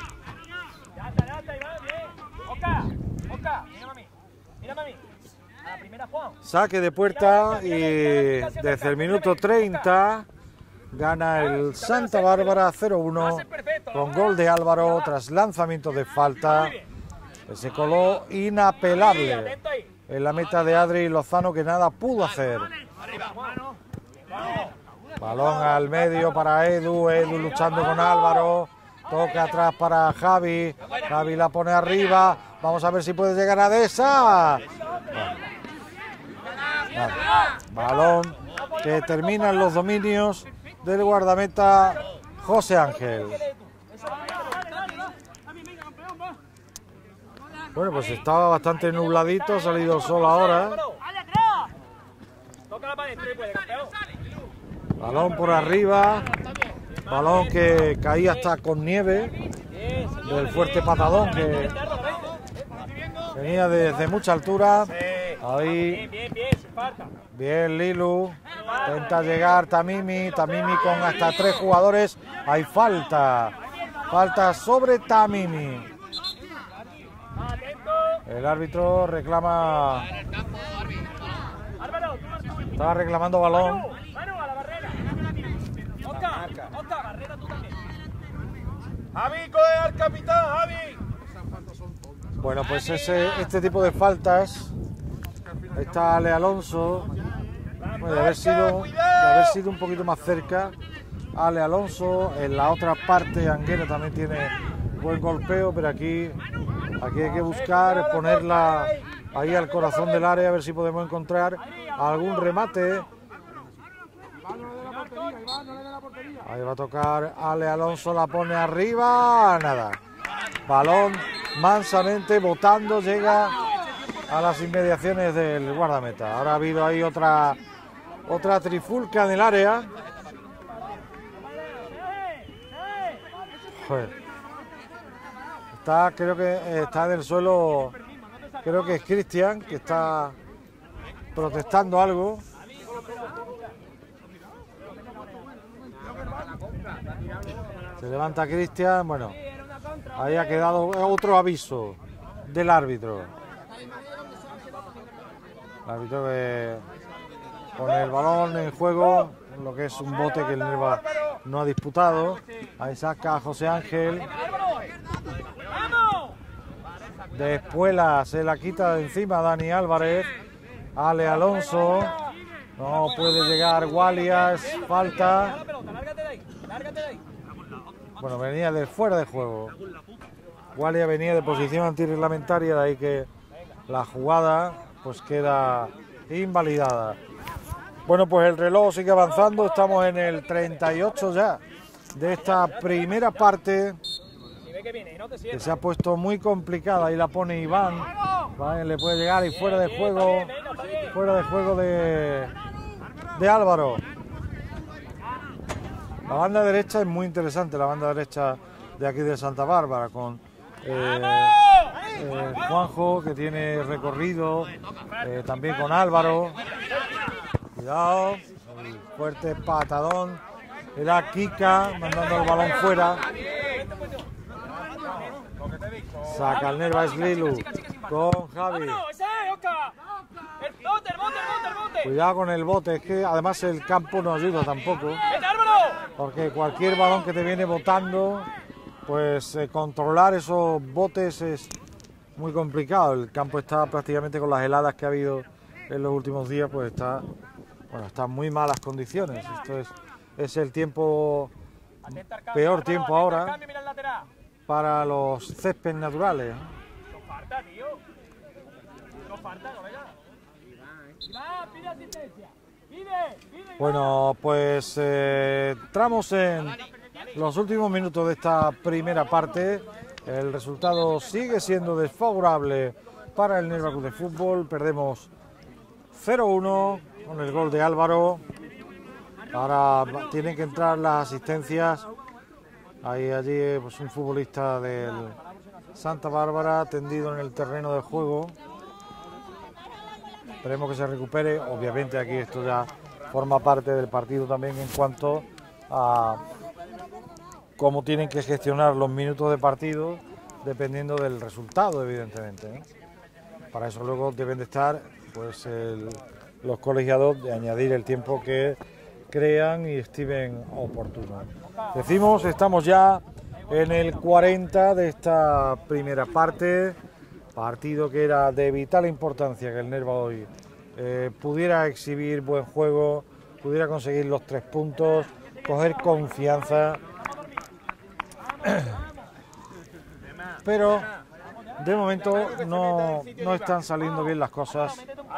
Saque de puerta y desde el minuto 30 gana el Santa Bárbara 0-1 con gol de Álvaro tras lanzamiento de falta. Se coló inapelable en la meta de Adri Lozano, que nada pudo hacer. Balón al medio para Edu luchando con Álvaro. Toca atrás para Javi. Javi la pone arriba. Vamos a ver si puede llegar a Deza. Balón que termina en los dominios del guardameta José Ángel. Bueno, pues estaba bastante nubladito, ha salido el sol ahora. Balón por arriba, balón que caía hasta con nieve del fuerte patadón que venía desde mucha altura. Ahí, bien Lilu, intenta llegar Tamimi con hasta 3 jugadores. Hay falta sobre Tamimi. El árbitro reclama, estaba reclamando balón. Javi, coge al capitán, Javi. Bueno, pues este tipo de faltas, está Ale Alonso, bueno, de haber sido un poquito más cerca. Ale Alonso, en la otra parte Anguera también tiene buen golpeo, pero aquí hay que buscar ponerla ahí al corazón del área, a ver si podemos encontrar algún remate. Ahí va a tocar Ale Alonso, la pone arriba, nada. Balón mansamente botando, llega a las inmediaciones del guardameta. Ahora ha habido ahí otra trifulca en el área. Joder. Creo que está en el suelo, creo que es Cristian, que está protestando algo. Se levanta Cristian, bueno, ahí ha quedado otro aviso del árbitro. El árbitro que pone el balón en juego, lo que es un bote que el Nerva no ha disputado. Ahí saca a José Ángel. De espuela se la quita de encima Dani Álvarez. Ale Alonso. No puede llegar Gualias. Falta. Bueno, venía de fuera de juego. Gualias venía de posición antirreglamentaria, de ahí que la jugada pues queda invalidada. Bueno, pues el reloj sigue avanzando. Estamos en el 38 ya de esta primera parte, que se ha puesto muy complicada. Ahí la pone Iván. Vale, le puede llegar y fuera de juego de Álvaro. La banda derecha es muy interesante, la banda derecha de aquí de Santa Bárbara, con Juanjo, que tiene recorrido, también con Álvaro. Cuidado, el fuerte patadón. Era Kika mandando el balón fuera. Saca el Nerva Lilu con Javi. Cuidado con el bote, es que además el campo no ayuda tampoco, porque cualquier balón que te viene botando, pues controlar esos botes es muy complicado. El campo está prácticamente, con las heladas que ha habido en los últimos días, pues está en muy malas condiciones. Esto es el tiempo, peor tiempo ahora para los céspedes naturales. Bueno, pues entramos en los últimos minutos de esta primera parte. El resultado sigue siendo desfavorable para el Nerva Club de Fútbol. Perdemos 0-1 con el gol de Álvaro. Ahora tienen que entrar las asistencias. Allí pues un futbolista del Santa Bárbara tendido en el terreno de juego. Esperemos que se recupere. Obviamente aquí esto ya forma parte del partido también en cuanto a cómo tienen que gestionar los minutos de partido, dependiendo del resultado, evidentemente, ¿eh? Para eso luego deben de estar pues los colegiados, de añadir el tiempo que crean y estimen oportuno. Decimos, estamos ya en el 40 de esta primera parte, partido que era de vital importancia que el Nerva hoy pudiera exhibir buen juego, pudiera conseguir los 3 puntos, coger confianza, pero de momento no están saliendo bien las cosas.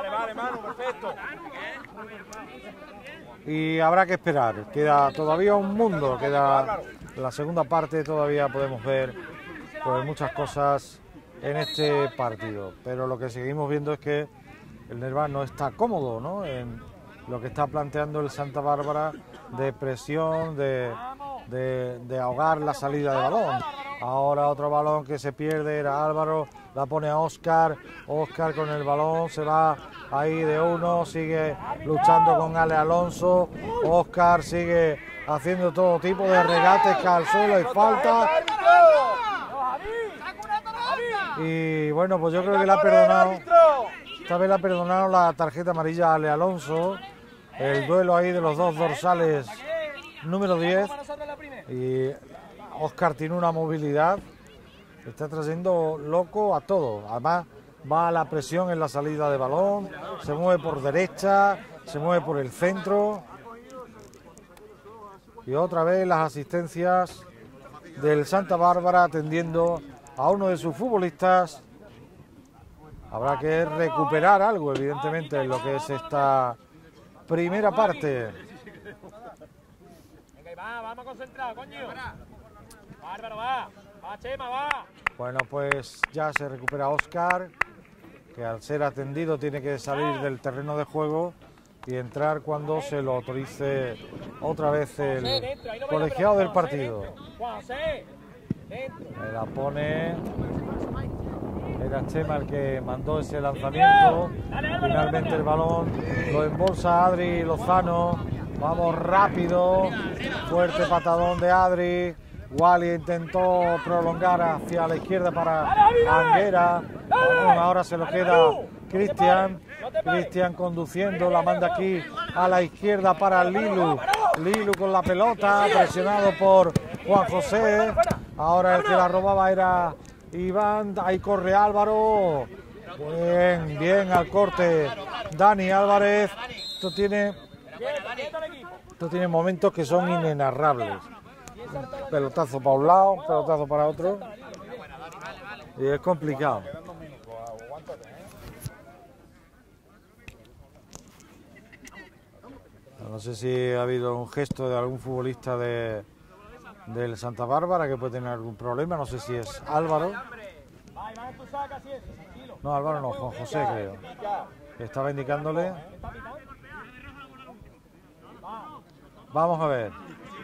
Y habrá que esperar, queda todavía un mundo, queda la segunda parte, todavía podemos ver pues muchas cosas en este partido, pero lo que seguimos viendo es que el Nerva no está cómodo, ¿no? en lo que está planteando el Santa Bárbara de presión, de ahogar la salida de balón. Ahora otro balón que se pierde, era Álvaro, la pone a Óscar, Óscar con el balón se va ahí de uno, sigue luchando con Ale Alonso, Óscar sigue haciendo todo tipo de regates, cae al suelo y falta. Y bueno, pues yo creo que le ha perdonado, esta vez le ha perdonado la tarjeta amarilla a Ale Alonso, el duelo ahí de los dos dorsales número 10, y Óscar tiene una movilidad, está trayendo loco a todo, además va a la presión en la salida de balón, se mueve por derecha, se mueve por el centro, y otra vez las asistencias del Santa Bárbara atendiendo a uno de sus futbolistas. Habrá que recuperar algo, evidentemente, en lo que es esta primera parte. Venga, vamos concentrados, coño. Bárbaro, va, Chema, va. Bueno, pues ya se recupera Óscar, que al ser atendido tiene que salir del terreno de juego y entrar cuando se lo autorice otra vez el colegiado del partido. Me la pone, era Chema el que mandó ese lanzamiento, finalmente el balón lo embolsa Adri Lozano, vamos rápido, fuerte patadón de Adri, Wally intentó prolongar hacia la izquierda para Anguera, ahora se lo queda Cristian, Cristian conduciendo, la manda aquí a la izquierda para Lilu, Lilu con la pelota, presionado por Juan José, ahora el que la robaba era Iván, ahí corre Álvaro, bien, bien al corte Dani Álvarez, esto tiene momentos que son inenarrables, pelotazo para un lado, pelotazo para otro, y es complicado. No sé si ha habido un gesto de algún futbolista del Santa Bárbara que puede tener algún problema, no sé si es Álvaro. No, Álvaro no, Juan José creo, que estaba indicándole. Vamos a ver.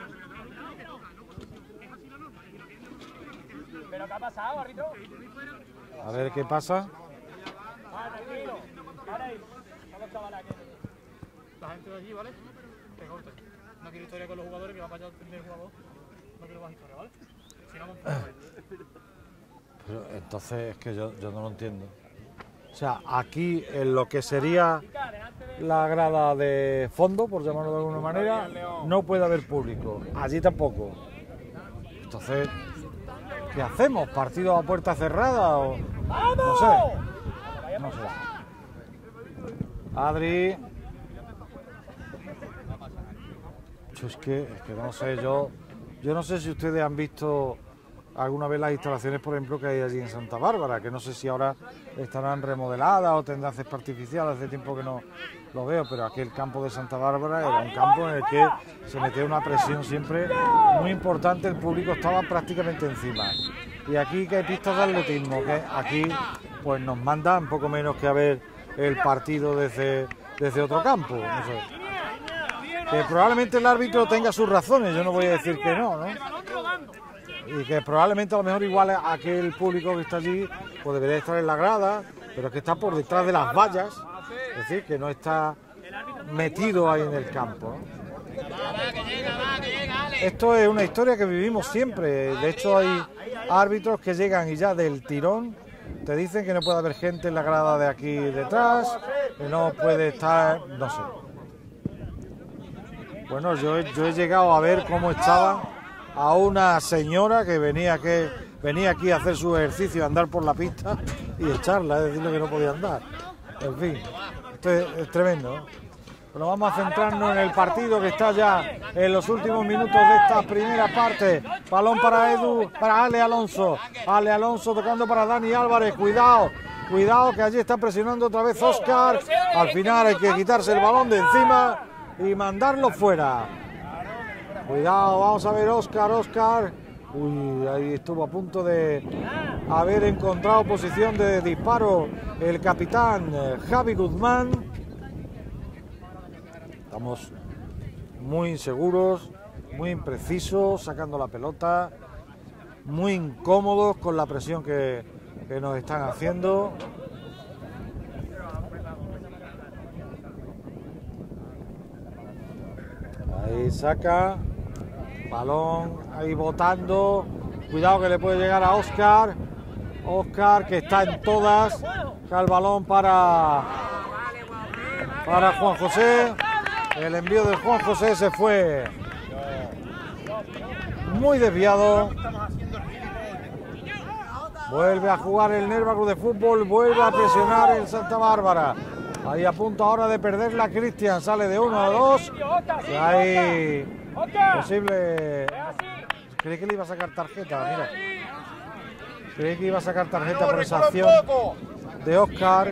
¿Pero qué ha pasado, árbitro? A ver qué pasa. Tranquilo. Ahora ahí. Vamos, chavales, aquí. La gente de allí, ¿vale? Que corte. No quiero historia con los jugadores, que va para allá el jugador. No quiero más historia, ¿vale? Si no, Pero entonces es que yo no lo entiendo. O sea, aquí en lo que sería la grada de fondo, por llamarlo de alguna manera, no puede haber público. Allí tampoco. Entonces, ¿qué hacemos? ¿Partido a puerta cerrada o...? No sé. No sé. Adri... Es que no sé, yo no sé si ustedes han visto alguna vez las instalaciones, por ejemplo, que hay allí en Santa Bárbara, que no sé si ahora estarán remodeladas o tendrán césped artificial, hace tiempo que no lo veo, pero aquí el campo de Santa Bárbara era un campo en el que se metía una presión siempre muy importante, el público estaba prácticamente encima. Y aquí que hay pistas de atletismo, que aquí pues nos mandan poco menos que a ver el partido desde otro campo, no sé. Que probablemente el árbitro tenga sus razones, yo no voy a decir que no, ¿no? Y que probablemente a lo mejor igual aquel público que está allí pues debería estar en la grada, pero es que está por detrás de las vallas, es decir, que no está metido ahí en el campo, ¿no? Esto es una historia que vivimos siempre, de hecho hay árbitros que llegan y ya del tirón te dicen que no puede haber gente en la grada de aquí detrás, que no puede estar, no sé. Bueno, yo he llegado a ver cómo estaba a una señora que venía aquí a hacer su ejercicio, a andar por la pista y echarla, es decirle que no podía andar. En fin, esto es tremendo, ¿no? Pero vamos a centrarnos en el partido que está ya en los últimos minutos de esta primera parte. Balón para Ale Alonso. Ale Alonso tocando para Dani Álvarez. Cuidado que allí está presionando otra vez Óscar. Al final hay que quitarse el balón de encima y mandarlo fuera. Cuidado, vamos a ver Óscar. Uy, ahí estuvo a punto de haber encontrado posición de disparo el capitán Javi Guzmán. Estamos muy inseguros, muy imprecisos, sacando la pelota, muy incómodos con la presión que nos están haciendo. Ahí saca, balón ahí botando, cuidado que le puede llegar a Óscar. Óscar que está en todas, saca el balón para Juan José. El envío de Juan José se fue muy desviado. Vuelve a jugar el Nerva Club de Fútbol, vuelve a presionar el Santa Bárbara. Ahí a punto ahora de perderla Cristian, sale de 1 a 2. Y ahí posible. Creí que le iba a sacar tarjeta, mira. Creí que iba a sacar tarjeta por esa acción de Óscar.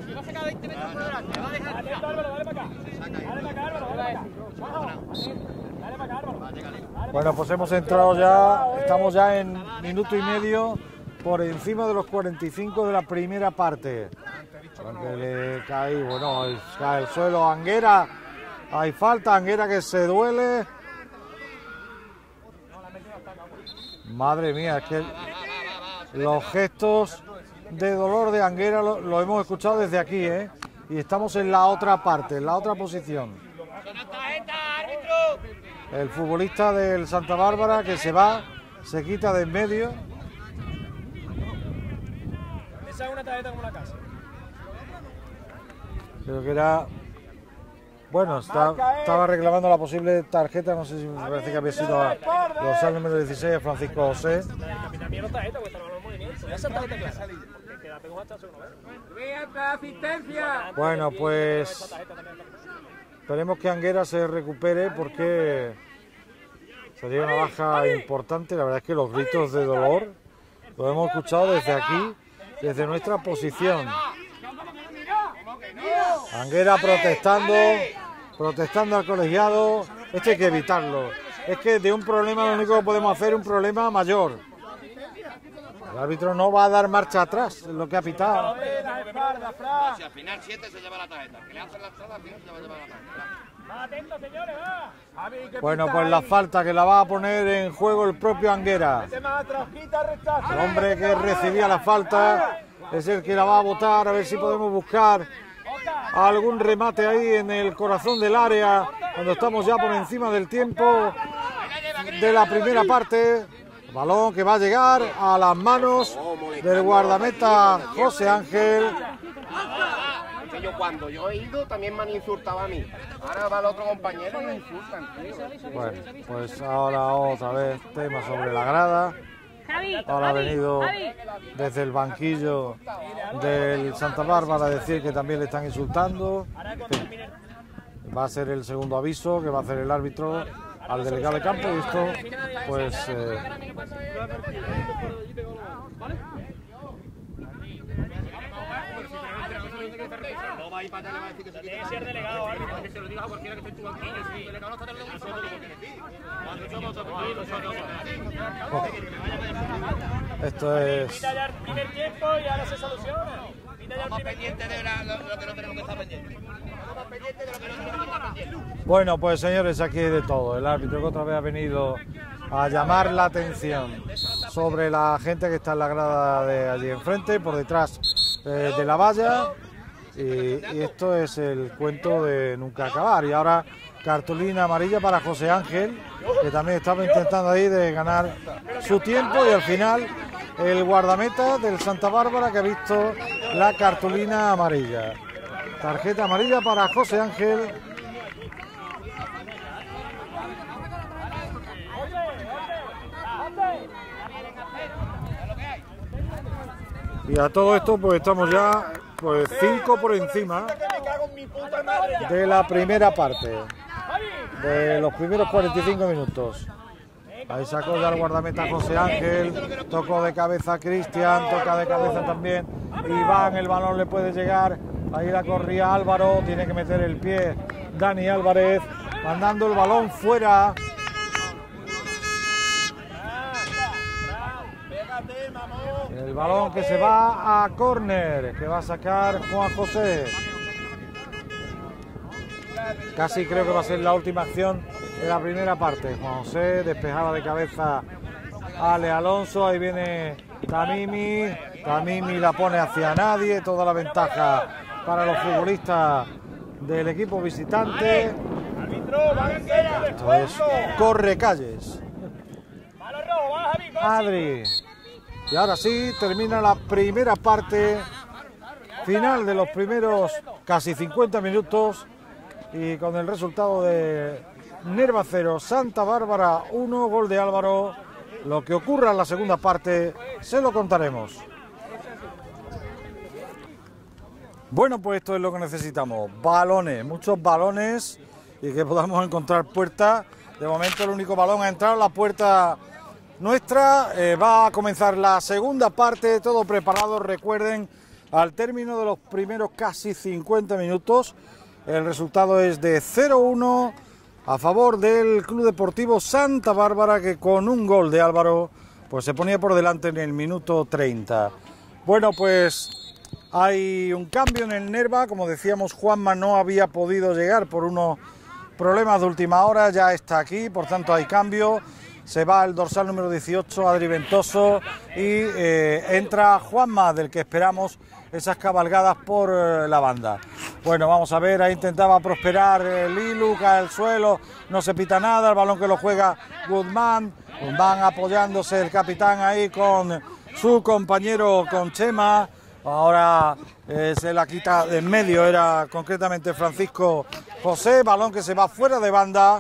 Bueno, pues hemos entrado ya, estamos ya en minuto y medio por encima de los 45 de la primera parte. Aunque le cae, bueno, cae el suelo a Anguera. Hay falta, Anguera que se duele. Madre mía, es que los gestos de dolor de Anguera lo hemos escuchado desde aquí, ¿eh? Y estamos en la otra parte, en la otra posición. El futbolista del Santa Bárbara que se va, se quita de en medio. Esa es una tarjeta como la casa. Creo que era... Bueno, estaba reclamando la posible tarjeta, no sé si me parece que había sido a dorsal número 16, Francisco José. Bueno, pues esperemos que Anguera se recupere porque sería una baja importante. La verdad es que los gritos de dolor los hemos escuchado desde aquí, desde nuestra posición. Anguera protestando al colegiado. Esto hay que evitarlo. Es que de un problema lo único que podemos hacer es un problema mayor. El árbitro no va a dar marcha atrás, es lo que ha pitado. Si al final 7 se lleva la tarjeta. Que le hacen la entrada, al final se va a llevar la tarjeta. Bueno, pues la falta que la va a poner en juego el propio Anguera. El hombre que recibía la falta es el que la va a botar, a ver si podemos buscar algún remate ahí en el corazón del área, cuando estamos ya por encima del tiempo de la primera parte. Balón que va a llegar a las manos del guardameta José Ángel. Cuando yo he ido también me han insultado a mí. Ahora va el otro compañero y me insultan, tío. Bueno, pues ahora otra vez tema sobre la grada. Ahora ha venido desde el banquillo del Santa Bárbara a decir que también le están insultando. Va a ser el segundo aviso que va a hacer el árbitro al delegado de campo y esto pues esto es primer tiempo y ahora se soluciona. Estamos pendientes de lo que no tenemos que estar pendientes. Estamos pendientes de lo que no tenemos que estar pendientes. Bueno, pues señores, aquí hay de todo. El árbitro que otra vez ha venido a llamar la atención sobre la gente que está en la grada de allí enfrente, por detrás de la valla. Y esto es el cuento de nunca acabar. Y ahora cartulina amarilla para José Ángel, que también estaba intentando ahí de ganar su tiempo, y al final el guardameta del Santa Bárbara que ha visto la cartulina amarilla. Tarjeta amarilla para José Ángel. Y a todo esto pues estamos ya pues 5 por encima de la primera parte, de los primeros 45 minutos. Ahí sacó ya el guardameta José Ángel, tocó de cabeza Cristian, toca de cabeza también Iván, el balón le puede llegar, ahí la corría Álvaro, tiene que meter el pie Dani Álvarez, mandando el balón fuera. El balón que se va a córner, que va a sacar Juan José. Casi creo que va a ser la última acción de la primera parte. Juan José despejaba de cabeza Ale Alonso, ahí viene Tamimi, Tamimi la pone hacia nadie, toda la ventaja para los futbolistas del equipo visitante. Esto es Correcalles. Adri. Y ahora sí, termina la primera parte, final de los primeros casi 50 minutos, y con el resultado de Nerva 0, Santa Bárbara 1, gol de Álvaro. Lo que ocurra en la segunda parte se lo contaremos. Bueno, pues esto es lo que necesitamos, balones, muchos balones, y que podamos encontrar puertas. De momento el único balón ha entrado en la puerta nuestra. Va a comenzar la segunda parte, todo preparado, recuerden, al término de los primeros casi 50 minutos. El resultado es de 0-1 a favor del Club Deportivo Santa Bárbara, que con un gol de Álvaro pues se ponía por delante en el minuto 30. Bueno, pues hay un cambio en el Nerva. Como decíamos, Juanma no había podido llegar por unos problemas de última hora, ya está aquí, por tanto hay cambio. Se va el dorsal número 18, Adri Ventoso, y entra Juanma, del que esperamos esas cabalgadas por la banda. Bueno, vamos a ver, ahí intentaba prosperar Lilu, cae al suelo, no se pita nada, el balón que lo juega Guzmán, Guzmán apoyándose el capitán ahí con su compañero, con Chema. Ahora se la quita de en medio, era concretamente Francisco José, balón que se va fuera de banda.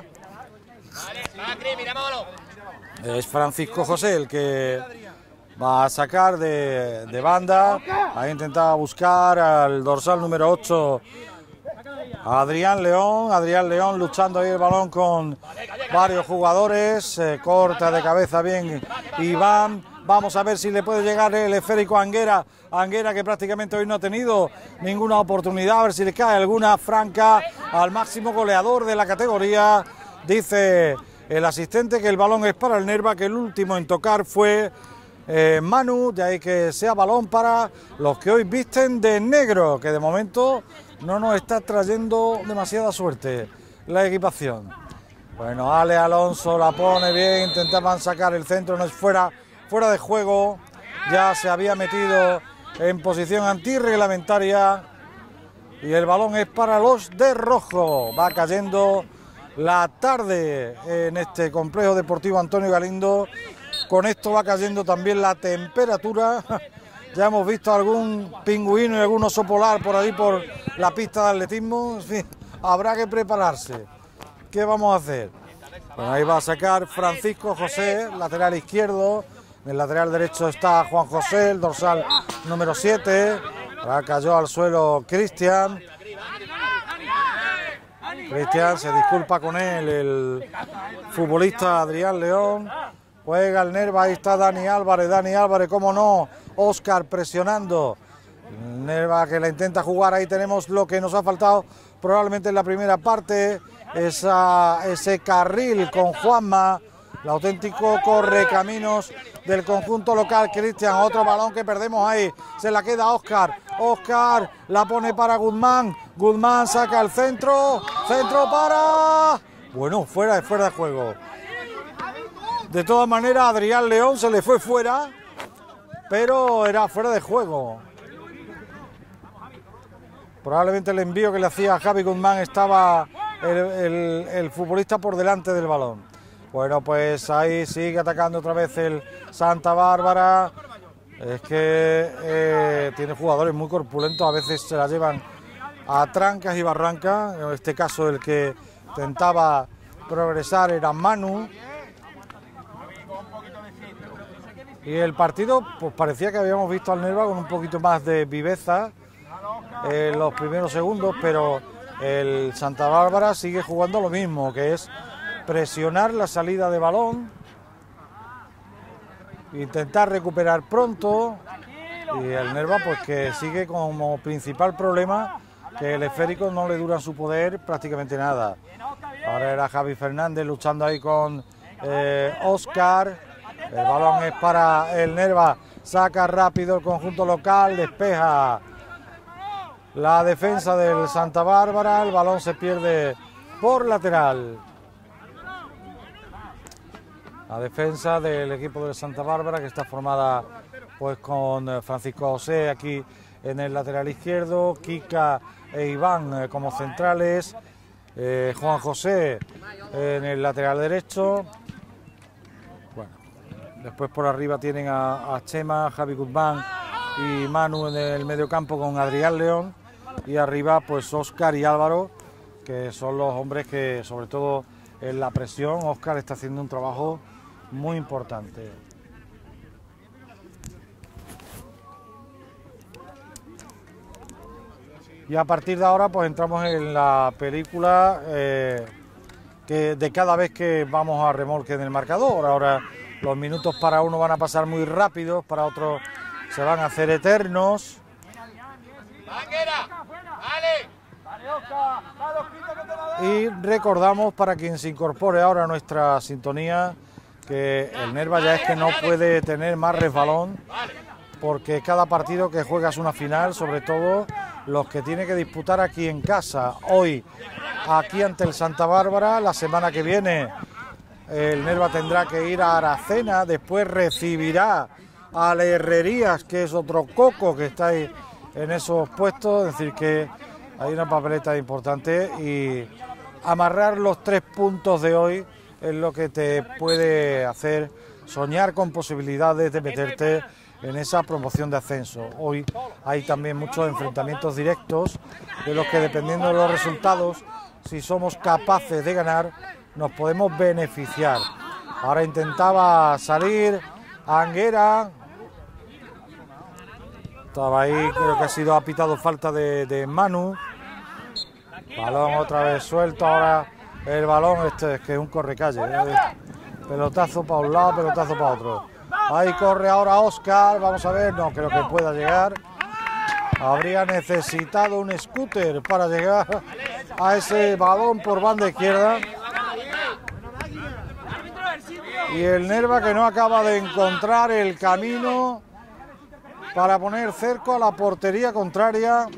Es Francisco José el que va a sacar de banda. Ahí intentaba buscar al dorsal número 8, Adrián León luchando ahí el balón con varios jugadores. Corta de cabeza bien Iván. Vamos a ver si le puede llegar el esférico a Anguera. Anguera, que prácticamente hoy no ha tenido ninguna oportunidad. A ver si le cae alguna franca al máximo goleador de la categoría. Dice el asistente que el balón es para el Nerva, que el último en tocar fue Manu. De ahí que sea balón para los que hoy visten de negro, que de momento no nos está trayendo demasiada suerte la equipación. Bueno, Ale Alonso la pone bien, intentaban sacar el centro, no es fuera de juego, ya se había metido en posición antirreglamentaria y el balón es para los de rojo. Va cayendo la tarde en este complejo deportivo Antonio Galindo, con esto va cayendo también la temperatura. Ya hemos visto algún pingüino y algún oso polar por ahí por la pista de atletismo. En fin, habrá que prepararse. ¿Qué vamos a hacer? Bueno, ahí va a sacar Francisco José, lateral izquierdo. En el lateral derecho está Juan José, el dorsal número 7. Ya cayó al suelo Cristian. Cristian se disculpa con él, el futbolista Adrián León. Juega el Nerva, ahí está Dani Álvarez, cómo no, Óscar presionando. Nerva que la intenta jugar, ahí tenemos lo que nos ha faltado probablemente en la primera parte, ese carril con Juanma, el auténtico correcaminos del conjunto local. Cristian, otro balón que perdemos ahí, se la queda Óscar, Óscar la pone para Guzmán, Guzmán saca el centro para... Bueno, fuera de juego. De todas maneras, Adrián León se le fue fuera, pero era fuera de juego. Probablemente el envío que le hacía Javi Guzmán, estaba el futbolista por delante del balón. Bueno, pues ahí sigue atacando otra vez el Santa Bárbara. Es que tiene jugadores muy corpulentos, a veces se la llevan a trancas y barrancas. En este caso el que intentaba progresar era Manu. Y el partido, pues parecía que habíamos visto al Nerva con un poquito más de viveza en los primeros segundos, pero el Santa Bárbara sigue jugando lo mismo, que es presionar la salida de balón, intentar recuperar pronto, y el Nerva pues que sigue como principal problema que el esférico no le dura su poder prácticamente nada. Ahora era Javi Fernández luchando ahí con Óscar. El balón es para el Nerva, saca rápido el conjunto local, despeja la defensa del Santa Bárbara, el balón se pierde por lateral. La defensa del equipo del Santa Bárbara, que está formada pues con Francisco José aquí en el lateral izquierdo, Kika e Iván como centrales, Juan José en el lateral derecho. Bueno, después por arriba tienen a Chema, Javi Guzmán y Manu en el mediocampo con Adrián León, y arriba pues Óscar y Álvaro, que son los hombres que sobre todo en la presión Óscar está haciendo un trabajo muy importante. Y a partir de ahora pues entramos en la película que de cada vez que vamos a remolque en el marcador. Ahora los minutos para uno van a pasar muy rápidos, para otros se van a hacer eternos. Y recordamos para quien se incorpore ahora a nuestra sintonía que el Nerva ya es que no puede tener más resbalón, porque cada partido que juega es una final, sobre todo los que tiene que disputar aquí en casa. Hoy aquí ante el Santa Bárbara, la semana que viene el Nerva tendrá que ir a Aracena, después recibirá a la Herrerías, que es otro coco que está ahí en esos puestos, es decir que hay una papeleta importante, y amarrar los 3 puntos de hoy es lo que te puede hacer soñar con posibilidades de meterte en esa promoción de ascenso. Hoy hay también muchos enfrentamientos directos de los que, dependiendo de los resultados, si somos capaces de ganar, nos podemos beneficiar. Ahora intentaba salir Anguera, estaba ahí, creo que ha sido apitado falta de Manu. Balón otra vez suelto, ahora el balón es que es un correcalle, pelotazo para un lado, pelotazo para otro. Ahí corre ahora Óscar, vamos a ver, no creo que pueda llegar. Habría necesitado un scooter para llegar a ese balón por banda izquierda. Y el Nerva que no acaba de encontrar el camino para poner cerco a la portería contraria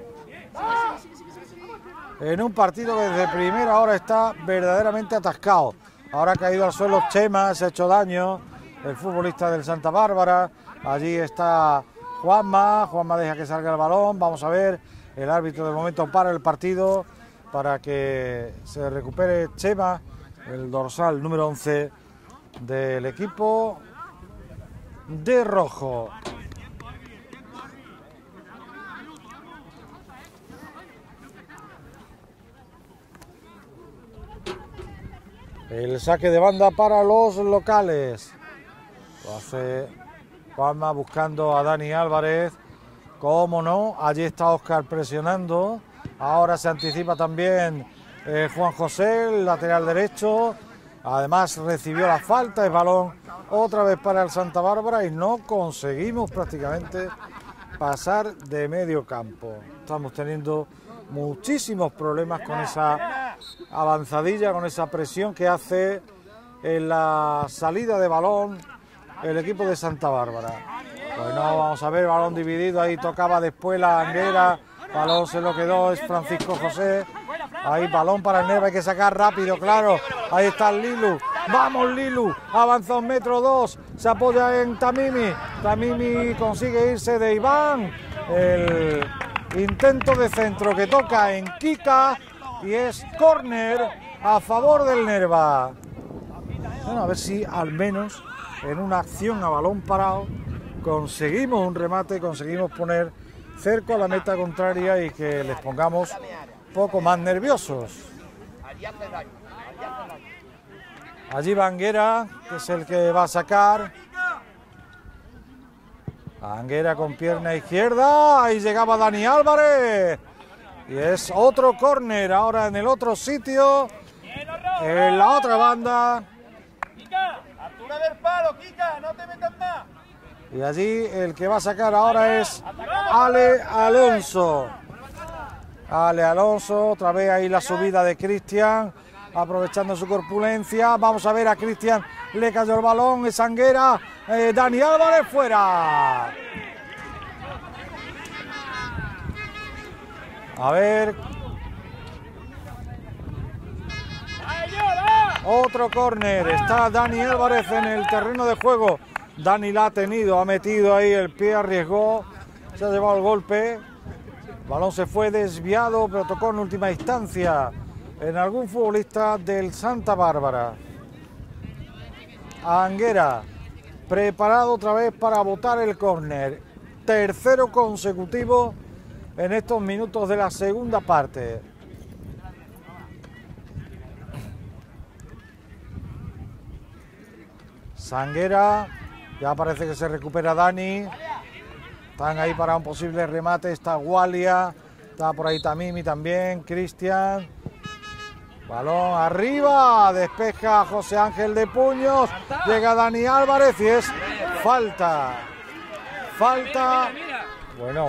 en un partido que desde primera hora está verdaderamente atascado. Ahora ha caído al suelo Chema, se ha hecho daño el futbolista del Santa Bárbara. Allí está Juanma deja que salga el balón. Vamos a ver, el árbitro de momento para el partido para que se recupere Chema, el dorsal número 11 del equipo de rojo. El saque de banda para los locales. Lo hace Juanma buscando a Dani Álvarez. Cómo no, allí está Óscar presionando. Ahora se anticipa también Juan José, el lateral derecho. Además recibió la falta, es balón otra vez para el Santa Bárbara y no conseguimos prácticamente pasar de medio campo. Estamos teniendo muchísimos problemas con esa avanzadilla, con esa presión que hace en la salida de balón el equipo de Santa Bárbara. Bueno, vamos a ver, balón dividido, ahí tocaba después la Anguera, balón se lo quedó, es Francisco José. Ahí balón para el Nerva, hay que sacar rápido, claro. Ahí está el Lilu. Vamos Lilu, avanza 1,2 metros, se apoya en Tamimi. Tamimi consigue irse de Iván. El intento de centro que toca en Kika y es córner a favor del Nerva. Bueno, a ver si al menos en una acción a balón parado conseguimos un remate, conseguimos poner cerco a la meta contraria y que les pongamos poco más nerviosos. Allí va Anguera, que es el que va a sacar. Anguera con pierna izquierda, ahí llegaba Dani Álvarez. Y es otro córner ahora en el otro sitio, en la otra banda. Altura del palo, Kika, no te metas más. Y allí el que va a sacar ahora es Ale Alonso. Ale Alonso, otra vez ahí la subida de Cristian, aprovechando su corpulencia. Vamos a ver a Cristian, le cayó el balón, es Anguera, Dani Álvarez fuera. A ver. Otro córner. Está Dani Álvarez en el terreno de juego. Dani la ha tenido, ha metido ahí el pie, arriesgó. Se ha llevado el golpe. El balón se fue desviado, pero tocó en última instancia en algún futbolista del Santa Bárbara. Anguera, preparado otra vez para botar el córner. Tercero consecutivo en estos minutos de la segunda parte. Anguera, ya parece que se recupera Dani. Están ahí para un posible remate. Está Gualia, está por ahí Tamimi también, Cristian. Balón arriba, despeja José Ángel de puños. Llega Dani Álvarez y es falta. Falta. Bueno.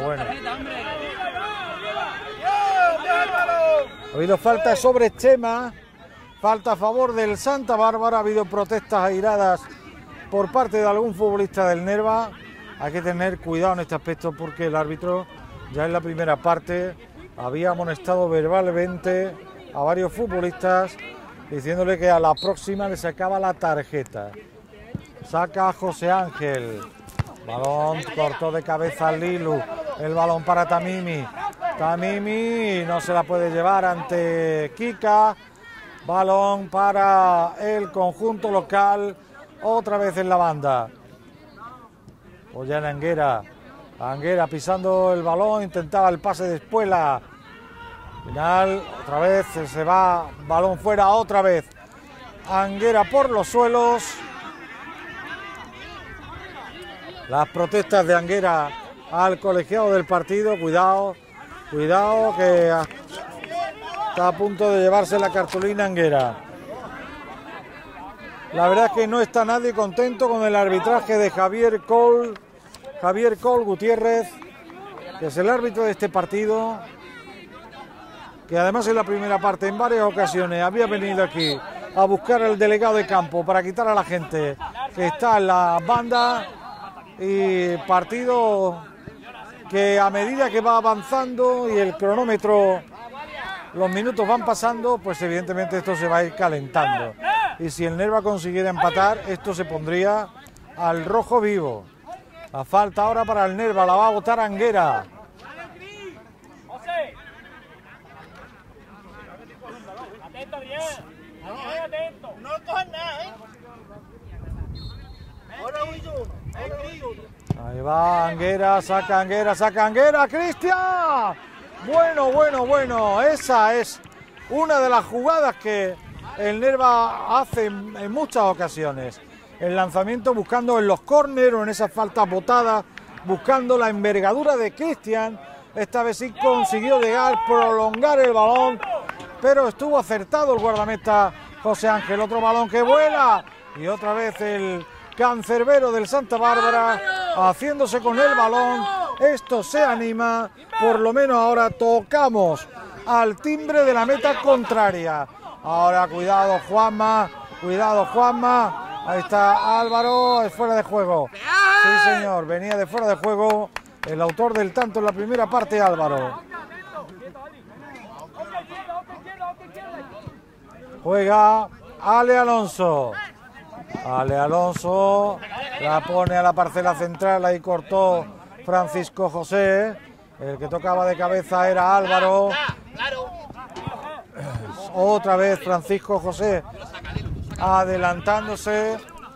Ha habido falta sobre Chema. Falta a favor del Santa Bárbara. Ha habido protestas airadas por parte de algún futbolista del Nerva. Hay que tener cuidado en este aspecto porque el árbitro ya en la primera parte había amonestado verbalmente a varios futbolistas diciéndole que a la próxima le sacaba la tarjeta. Saca José Ángel. Balón cortó de cabeza Lilu. El balón para Tamimi. Tamimi no se la puede llevar ante Kika. Balón para el conjunto local. Otra vez en la banda. Ollana Anguera. Anguera pisando el balón. Intentaba el pase de Espuela. Final. Otra vez se va. Balón fuera otra vez. Anguera por los suelos. Las protestas de Anguera al colegiado del partido. Cuidado. Cuidado que está a punto de llevarse la cartulina Anguera. La verdad es que no está nadie contento con el arbitraje de Javier Col Gutiérrez, que es el árbitro de este partido, que además en la primera parte en varias ocasiones había venido aquí a buscar al delegado de campo para quitar a la gente que está en la banda, y partido que a medida que va avanzando y el cronómetro, los minutos van pasando, pues evidentemente esto se va a ir calentando. Y si el Nerva consiguiera empatar, esto se pondría al rojo vivo. La falta ahora para el Nerva, la va a botar Anguera. Atento bien. Atento. No cojas nada, ¿eh? Ahí va Anguera, saca Anguera, Cristian. Bueno. Esa es una de las jugadas que el Nerva hace en muchas ocasiones. El lanzamiento buscando en los córneres o en esas faltas botadas, buscando la envergadura de Cristian. Esta vez sí consiguió llegar, prolongar el balón, pero estuvo acertado el guardameta José Ángel. Otro balón que vuela y otra vez el cancerbero del Santa Bárbara haciéndose con el balón. Esto se anima, por lo menos ahora tocamos al timbre de la meta contraria. Ahora cuidado Juanma. Ahí está Álvaro, es fuera de juego. Sí señor, venía de fuera de juego el autor del tanto en la primera parte, Álvaro. Juega Ale Alonso. La pone a la parcela central, ahí cortó Francisco José. El que tocaba de cabeza era Álvaro. Otra vez Francisco José adelantándose.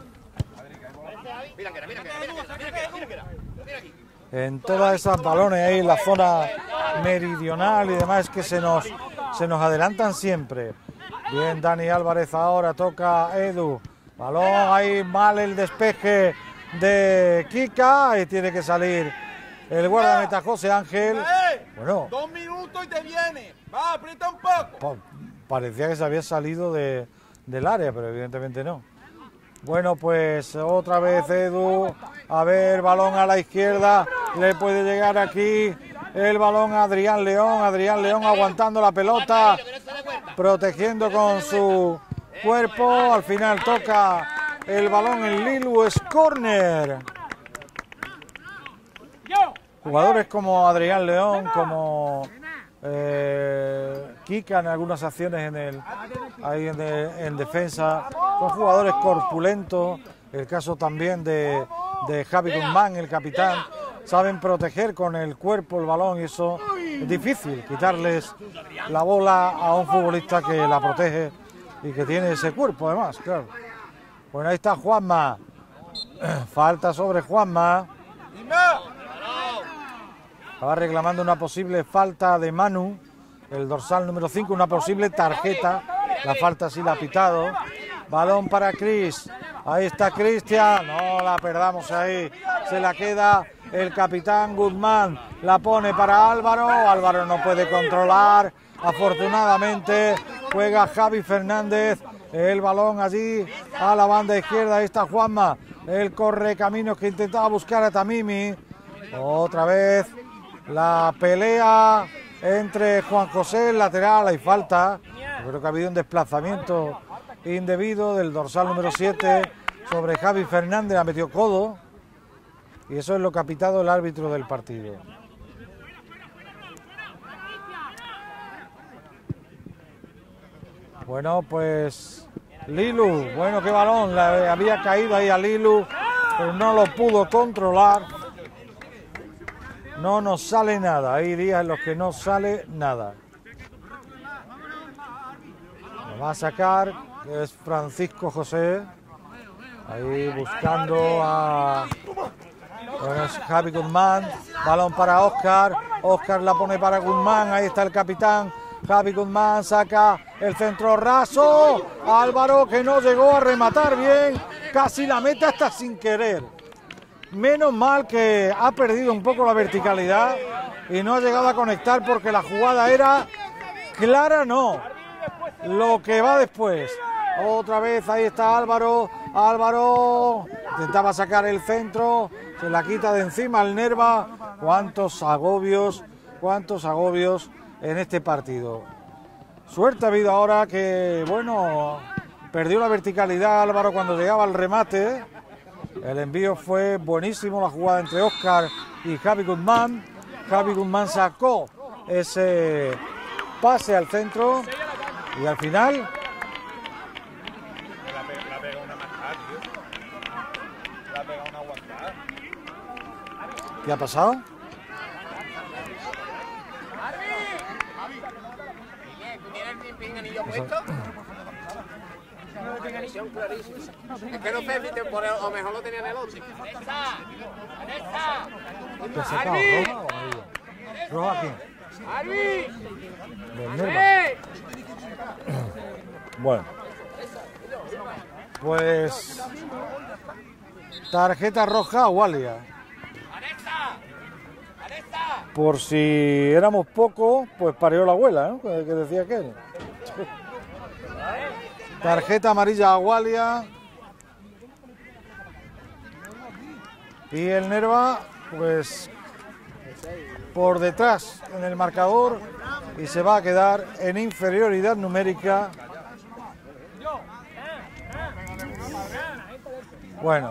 En todas esas balones ahí en la zona meridional y demás que se nos adelantan siempre. Bien, Dani Álvarez ahora toca Edu. Balón ahí, mal el despeje de Kika y tiene que salir el guardameta José Ángel. Bueno, 2 minutos y te viene. Va, aprieta un poco. Parecía que se había salido del área, pero evidentemente no. Bueno, pues otra vez Edu. A ver, balón a la izquierda. Le puede llegar aquí el balón a Adrián León. Adrián León aguantando la pelota, protegiendo con su cuerpo. Al final toca el balón en Lilu, es córner. Jugadores como Adrián León, como Kika en algunas acciones en defensa. Son jugadores corpulentos. El caso también de Javi Guzmán, el capitán. Saben proteger con el cuerpo el balón y eso es difícil, quitarles la bola a un futbolista que la protege y que tiene ese cuerpo además, claro. Bueno, ahí está Juanma. Falta sobre Juanma. Estaba reclamando una posible falta de Manu, el dorsal número 5, una posible tarjeta. La falta sí la ha pitado. Balón para Cris. Ahí está Cristian. No la perdamos ahí. Se la queda el capitán Guzmán. La pone para Álvaro. Álvaro no puede controlar. Afortunadamente juega Javi Fernández. El balón allí a la banda izquierda. Ahí está Juanma. El correcaminos que intentaba buscar a Tamimi. Otra vez la pelea entre Juan José, el lateral. Hay falta. Yo creo que ha habido un desplazamiento indebido del dorsal número 7 sobre Javi Fernández. Ha metido codo. Y eso es lo que ha pitado el árbitro del partido. Bueno, pues Lilu, bueno, qué balón, le había caído ahí a Lilu, pero no lo pudo controlar. No nos sale nada, hay días en los que no sale nada. Lo va a sacar, que es Francisco José, ahí buscando a Javi Guzmán. Balón para Óscar, Óscar la pone para Guzmán, ahí está el capitán. Javi Guzmán saca el centro raso. Álvaro, que no llegó a rematar bien. Casi la mete hasta sin querer. Menos mal que ha perdido un poco la verticalidad y no ha llegado a conectar porque la jugada era clara, no. Lo que va después. Otra vez ahí está Álvaro. Álvaro intentaba sacar el centro. Se la quita de encima el Nerva. Cuántos agobios en este partido. Suerte ha habido ahora que, bueno, perdió la verticalidad Álvaro cuando llegaba al remate. El envío fue buenísimo, la jugada entre Óscar y Javi Guzmán. Javi Guzmán sacó ese pase al centro y al final... La pega una marcada, tío. La pega una aguantada. ¿Qué ha pasado? ¿Anillo puesto? Es que no sé si o mejor lo tenía en el 11. ¿Qué ha sacado? ¿Roja o amarilla? ¿Roja aquí? Del Nerva. Bueno, pues tarjeta roja a Walia. Por si éramos pocos, pues pareó la abuela, ¿no? Que decía aquel. Tarjeta amarilla a Walia. Y el Nerva, pues, por detrás en el marcador y se va a quedar en inferioridad numérica. Bueno.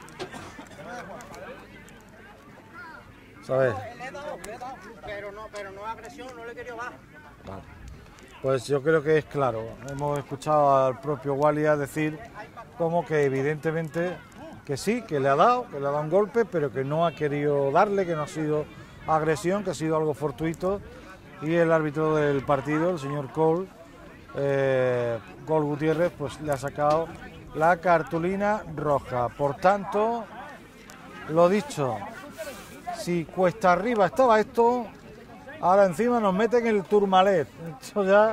¿Sabes? Pero no agresión, no le quería bajar. Vale. Pues yo creo que es claro. Hemos escuchado al propio Walia decir como que evidentemente que sí, que le ha dado un golpe, pero que no ha querido darle, que no ha sido agresión, que ha sido algo fortuito. Y el árbitro del partido, el señor Cole, Cole Gutiérrez, pues le ha sacado la cartulina roja. Por tanto, lo dicho, si cuesta arriba estaba esto, ahora encima nos meten el Tourmalet. Esto ya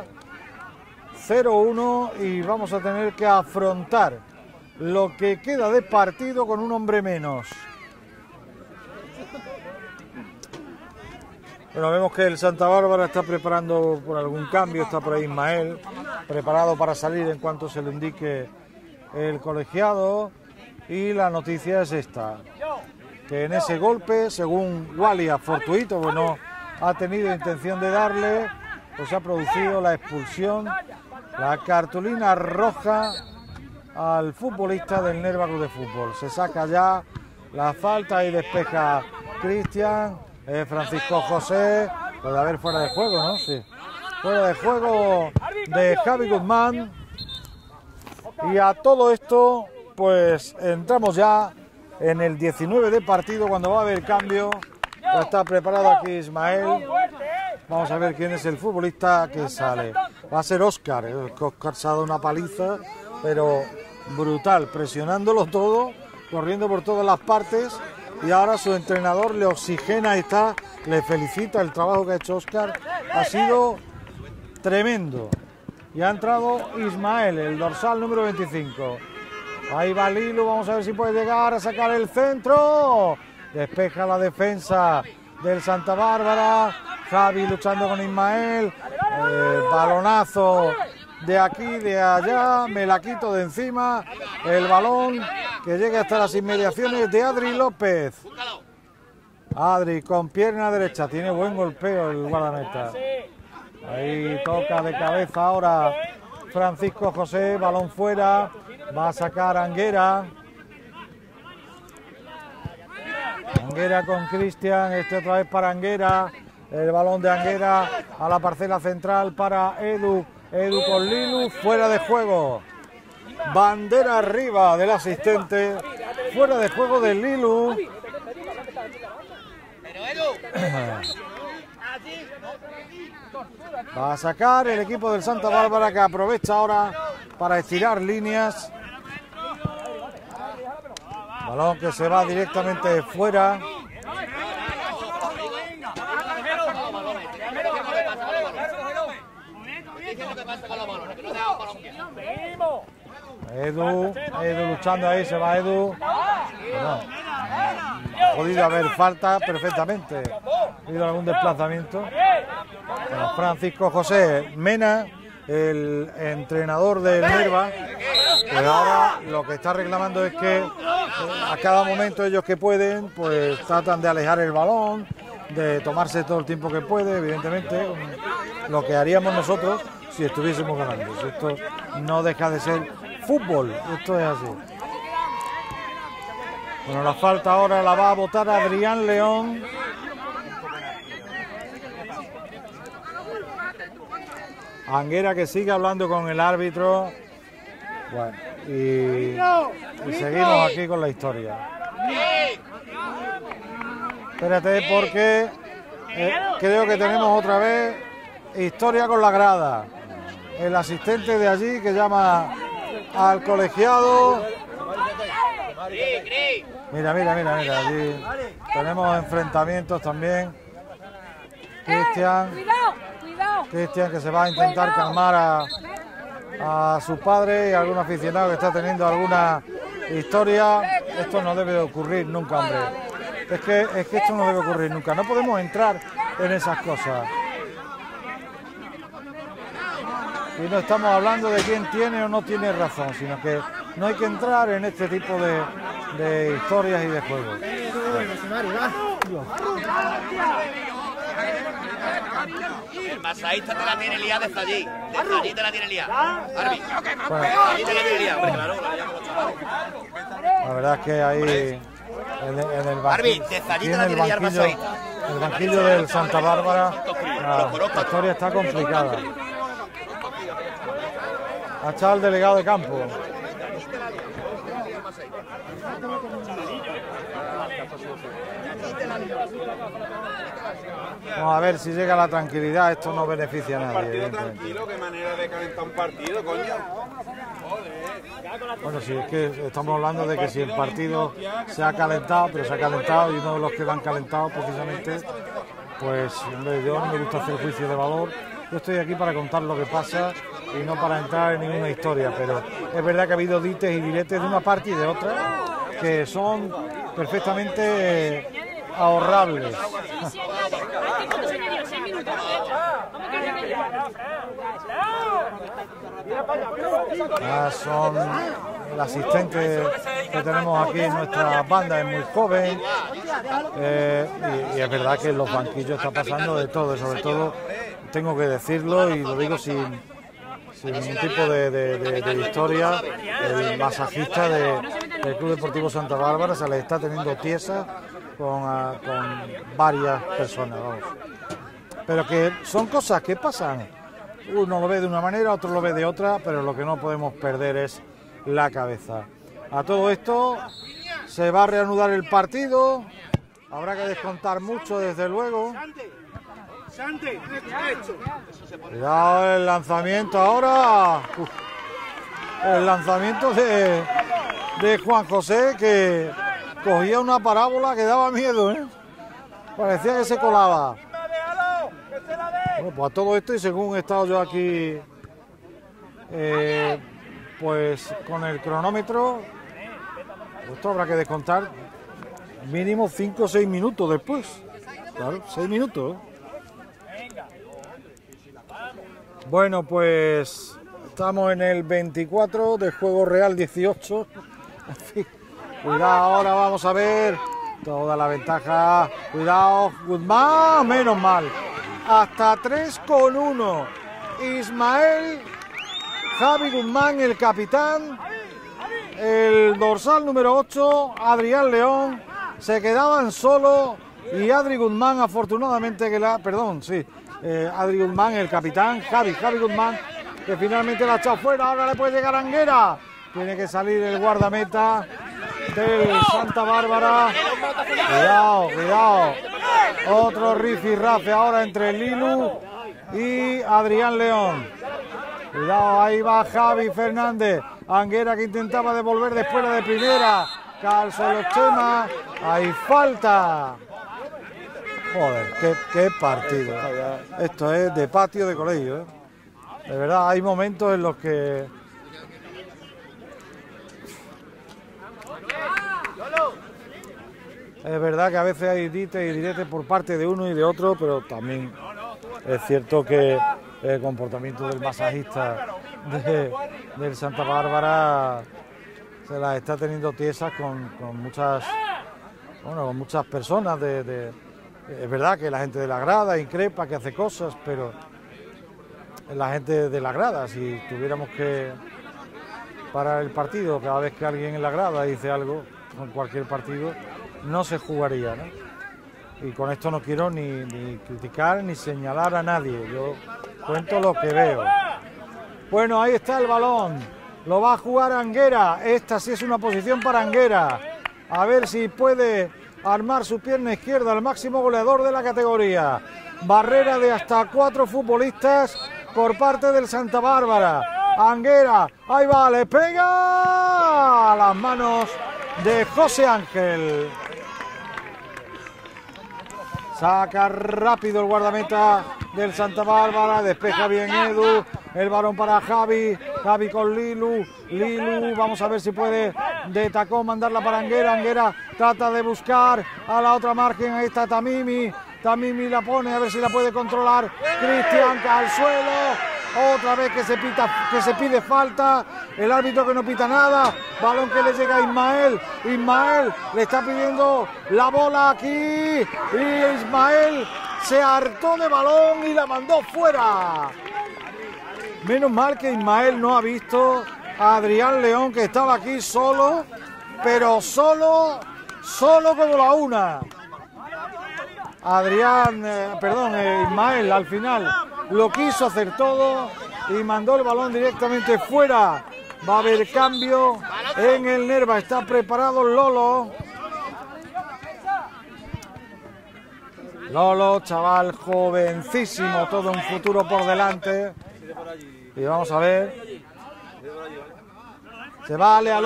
0-1 y vamos a tener que afrontar lo que queda de partido con un hombre menos. Bueno, vemos que el Santa Bárbara está preparando por algún cambio, está por ahí Ismael, preparado para salir en cuanto se le indique el colegiado. Y la noticia es esta, que en ese golpe, según Walia, fortuito, bueno, ha tenido intención de darle, pues ha producido la expulsión, la cartulina roja al futbolista del Nerva Club de Fútbol. Se saca ya la falta y despeja Cristian, Francisco José, Puede haber fuera de juego, ¿no? Sí. Fuera de juego de Javi Guzmán. Y a todo esto, pues entramos ya en el 19 de partido, cuando va a haber cambio. Ya está preparado aquí Ismael. Vamos a ver quién es el futbolista que sale. Va a ser Óscar. Óscar se ha dado una paliza, pero brutal, presionándolo todo, corriendo por todas las partes. Y ahora su entrenador le oxigena, ahí está, le felicita el trabajo que ha hecho Óscar. Ha sido tremendo. Y ha entrado Ismael, el dorsal número 25. Ahí va Lilu, vamos a ver si puede llegar a sacar el centro. Despeja la defensa del Santa Bárbara. Javi luchando con Ismael. Balonazo de aquí, de allá. Me la quito de encima. El balón que llega hasta las inmediaciones de Adri López. Adri con pierna derecha. Tiene buen golpeo el guardameta. Ahí toca de cabeza ahora Francisco José. Balón fuera. Va a sacar Anguera. Anguera con Cristian. Este otra vez para Anguera. El balón de Anguera a la parcela central para Edu. Edu con Lilu. Fuera de juego. Bandera arriba del asistente. Fuera de juego de Lilu. Va a sacar el equipo del Santa Bárbara, que aprovecha ahora para estirar líneas. Balón que se va directamente fuera. Edu luchando ahí, se va Edu. Bueno, ha podido haber falta perfectamente. Ha habido algún desplazamiento. Bueno, Francisco José Mena, el entrenador del Nerva, pues ahora lo que está reclamando es que a cada momento ellos que pueden, pues tratan de alejar el balón, de tomarse todo el tiempo que puede, evidentemente, lo que haríamos nosotros si estuviésemos ganando. Esto no deja de ser fútbol, esto es así. Bueno, la falta ahora la va a botar Adrián León. Anguera que sigue hablando con el árbitro. Bueno, y seguimos aquí con la historia. Espérate, porque creo que tenemos otra vez historia con la grada. El asistente de allí que llama al colegiado. Mira, allí tenemos enfrentamientos también. Cristian que se va a intentar calmar a su padre y a algún aficionado que está teniendo alguna historia. Esto no debe de ocurrir nunca, hombre. Es que esto no debe ocurrir nunca. No podemos entrar en esas cosas. Y no estamos hablando de quién tiene o no tiene razón, sino que no hay que entrar en este tipo de historias y de juegos. El masaísta te la tiene liada desde allí. Desde allí te la tiene liada. Arbi, allí te la tiene liada. Hombre, claro, la verdad es que ahí en el banquillo del Santa Bárbara la historia está complicada. Ha echado el delegado de campo. Vamos a ver si llega la tranquilidad. Esto no beneficia a nadie. Partido tranquilo, qué manera de calentar un partido, coño. Bueno, sí, es que estamos hablando de que si el partido se ha calentado, pero se ha calentado y uno de los que van calentados precisamente, pues hombre, yo no me gusta hacer juicio de valor. Yo estoy aquí para contar lo que pasa y no para entrar en ninguna historia, pero es verdad que ha habido dites y diretes de una parte y de otra que son perfectamente ahorrables. Son el asistente que tenemos aquí en nuestra banda, es muy joven, y es verdad que en los banquillos está pasando de todo, y sobre todo tengo que decirlo y lo digo sin ningún tipo de historia. El masajista del Club Deportivo Santa Bárbara se le está teniendo tiesa con varias personas, vamos. pero que son cosas que pasan. Uno lo ve de una manera, otro lo ve de otra, pero lo que no podemos perder es la cabeza. A todo esto se va a reanudar el partido, habrá que descontar mucho desde luego. Cuidado el lanzamiento ahora. El lanzamiento de Juan José, que cogía una parábola que daba miedo, ¿eh? Parecía que se colaba. Bueno, pues a todo esto, y según he estado yo aquí pues con el cronómetro, esto habrá que descontar mínimo 5 o 6 minutos después. Claro, 6 minutos, ¿eh? Bueno, pues estamos en el 24 de juego real 18. En fin, cuidado, ahora vamos a ver toda la ventaja. Cuidado, Guzmán, menos mal. Hasta 3-1. Ismael Javi Guzmán, el capitán. El dorsal número 8, Adrián León. Se quedaban solo y Adri Guzmán, afortunadamente que Adri Guzmán, el capitán, Javi Guzmán, que finalmente la ha echado fuera. Ahora le puede llegar Anguera. Tiene que salir el guardameta del Santa Bárbara. Cuidado. Otro rifirrafe ahora entre Lilu y Adrián León. Cuidado, ahí va Javi Fernández. Anguera que intentaba devolver después de primera. Calza los Chema. Hay falta. Joder, qué partido. Esto es de patio de colegio, ¿eh? De verdad, hay momentos en los que es verdad que a veces hay dites y diretes por parte de uno y de otro, pero también es cierto que el comportamiento del masajista del Santa Bárbara se las está teniendo tiesas con muchas personas. Es verdad que la gente de la grada increpa, que hace cosas, pero la gente de la grada, si tuviéramos que parar el partido cada vez que alguien en la grada dice algo, en cualquier partido, no se jugaría, ¿no? Y con esto no quiero ni criticar ni señalar a nadie, yo cuento lo que veo. Bueno, ahí está el balón, lo va a jugar Anguera. Esta sí es una posición para Anguera, a ver si puede armar su pierna izquierda, el máximo goleador de la categoría. Barrera de hasta 4 futbolistas por parte del Santa Bárbara. Anguera, ahí va, le pega a las manos de José Ángel. Saca rápido el guardameta del Santa Bárbara, despeja bien Edu, el balón para Javi con Lilu, vamos a ver si puede de tacón mandarla para Anguera. Anguera trata de buscar a la otra margen, ahí está Tamimi la pone, a ver si la puede controlar. Cristian al suelo, otra vez que se pide falta, el árbitro que no pita nada, balón que le llega a Ismael le está pidiendo la bola aquí y Ismael se hartó de balón y la mandó fuera. Menos mal que Ismael no ha visto a Adrián León, que estaba aquí solo, pero solo como la una. Ismael al final lo quiso hacer todo y mandó el balón directamente fuera. Va a haber cambio en el Nerva, está preparado Lolo, chaval jovencísimo, todo un futuro por delante. Y vamos a ver, se va Ale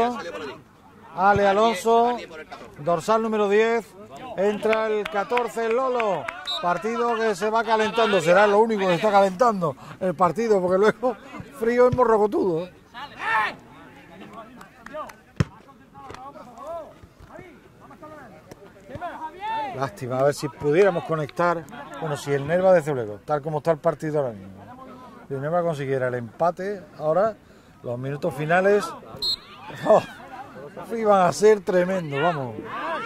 Alonso, dorsal número 10, entra el 14 Lolo. Partido que se va calentando, será lo único que está calentando el partido, porque luego frío es morrocotudo. Lástima, a ver si pudiéramos conectar, bueno, si el Nerva desde luego, tal como está el partido ahora mismo, si el Nerva consiguiera el empate, ahora los minutos finales iban a ser tremendos, vamos.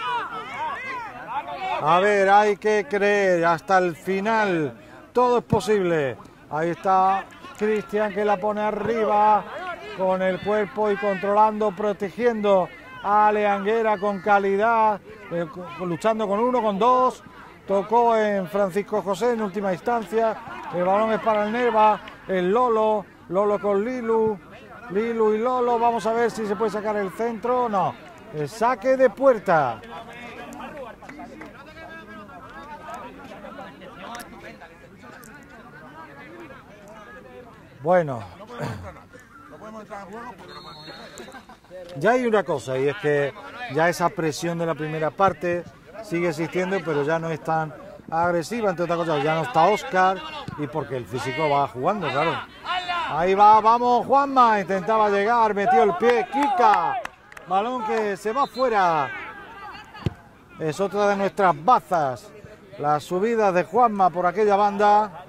A ver, hay que creer hasta el final, todo es posible. Ahí está Cristian, que la pone arriba con el cuerpo y controlando, protegiendo a Ale Anguera con calidad, luchando con uno, con dos. tocó en Francisco José en última instancia. El balón es para el Nerva, el Lolo con Lilu y Lolo. Vamos a ver si se puede sacar el centro. No, el saque de puerta. Bueno, ya hay una cosa, y es que ya esa presión de la primera parte sigue existiendo, pero ya no es tan agresiva, entre otras cosas. Ya no está Óscar, y porque el físico va jugando, claro. Ahí va, vamos Juanma, intentaba llegar, metió el pie, Kika, balón que se va fuera. Es otra de nuestras bazas, las subidas de Juanma por aquella banda.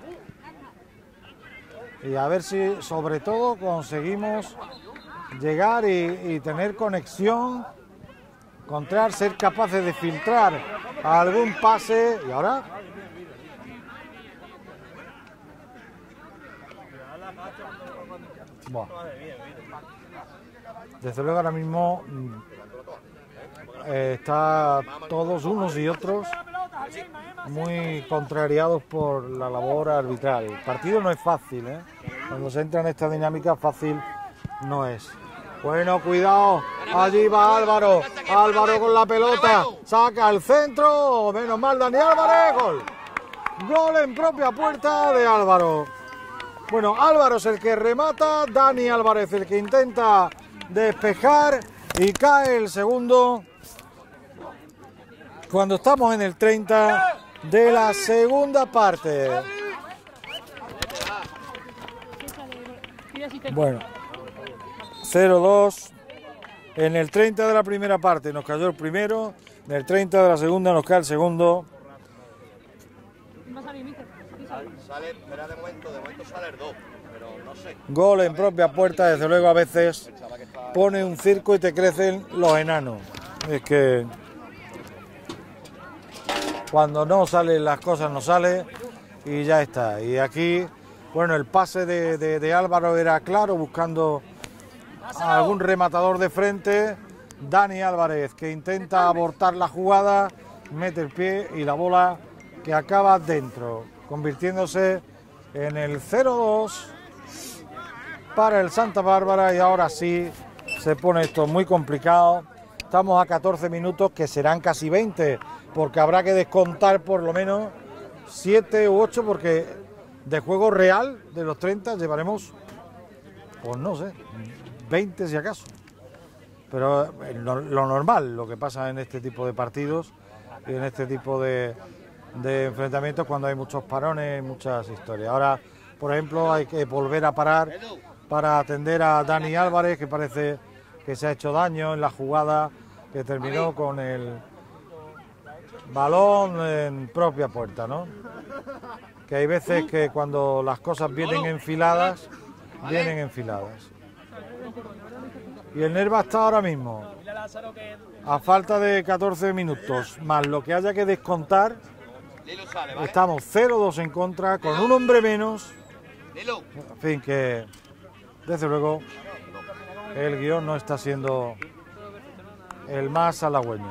Y a ver si sobre todo conseguimos llegar y tener conexión, encontrar, ser capaces de filtrar algún pase. Y ahora bueno, desde luego ahora mismo está todos unos y otros muy contrariados por la labor arbitral. El partido no es fácil, ¿eh? Cuando se entra en esta dinámica fácil no es. Bueno, cuidado, allí va Álvaro con la pelota, saca al centro, menos mal Dani Álvarez, gol. Gol en propia puerta de Álvaro. Bueno, Álvaro es el que remata, Dani Álvarez el que intenta despejar y cae el segundo. Cuando estamos en el 30 de la segunda parte. Bueno, 0-2. En el 30 de la primera parte nos cayó el primero. En el 30 de la segunda nos cae el segundo. Sale, espera de momento sale el 2, pero no sé. Gol en propia puerta, desde luego a veces pone un circo y te crecen los enanos. Es que cuando no salen las cosas no sale y ya está. Y aquí, bueno, el pase de Álvaro era claro, buscando a algún rematador de frente. Dani Álvarez que intenta abortar la jugada, mete el pie y la bola que acaba dentro, convirtiéndose en el 0-2 para el Santa Bárbara. Y ahora sí se pone esto muy complicado. Estamos a 14 minutos, que serán casi 20, porque habrá que descontar por lo menos 7 u 8, porque de juego real de los 30 llevaremos, pues no sé, 20 si acaso. Pero lo normal, lo que pasa en este tipo de partidos y en este tipo de enfrentamientos, cuando hay muchos parones, muchas historias. Ahora, por ejemplo, hay que volver a parar para atender a Dani Álvarez, que parece que se ha hecho daño en la jugada que terminó con el balón en propia puerta, ¿no? Que hay veces que cuando las cosas vienen enfiladas, vienen enfiladas. Y el Nerva está ahora mismo, a falta de 14 minutos, más lo que haya que descontar, estamos 0-2 en contra, con un hombre menos. En fin, que desde luego el guión no está siendo el más halagüeño.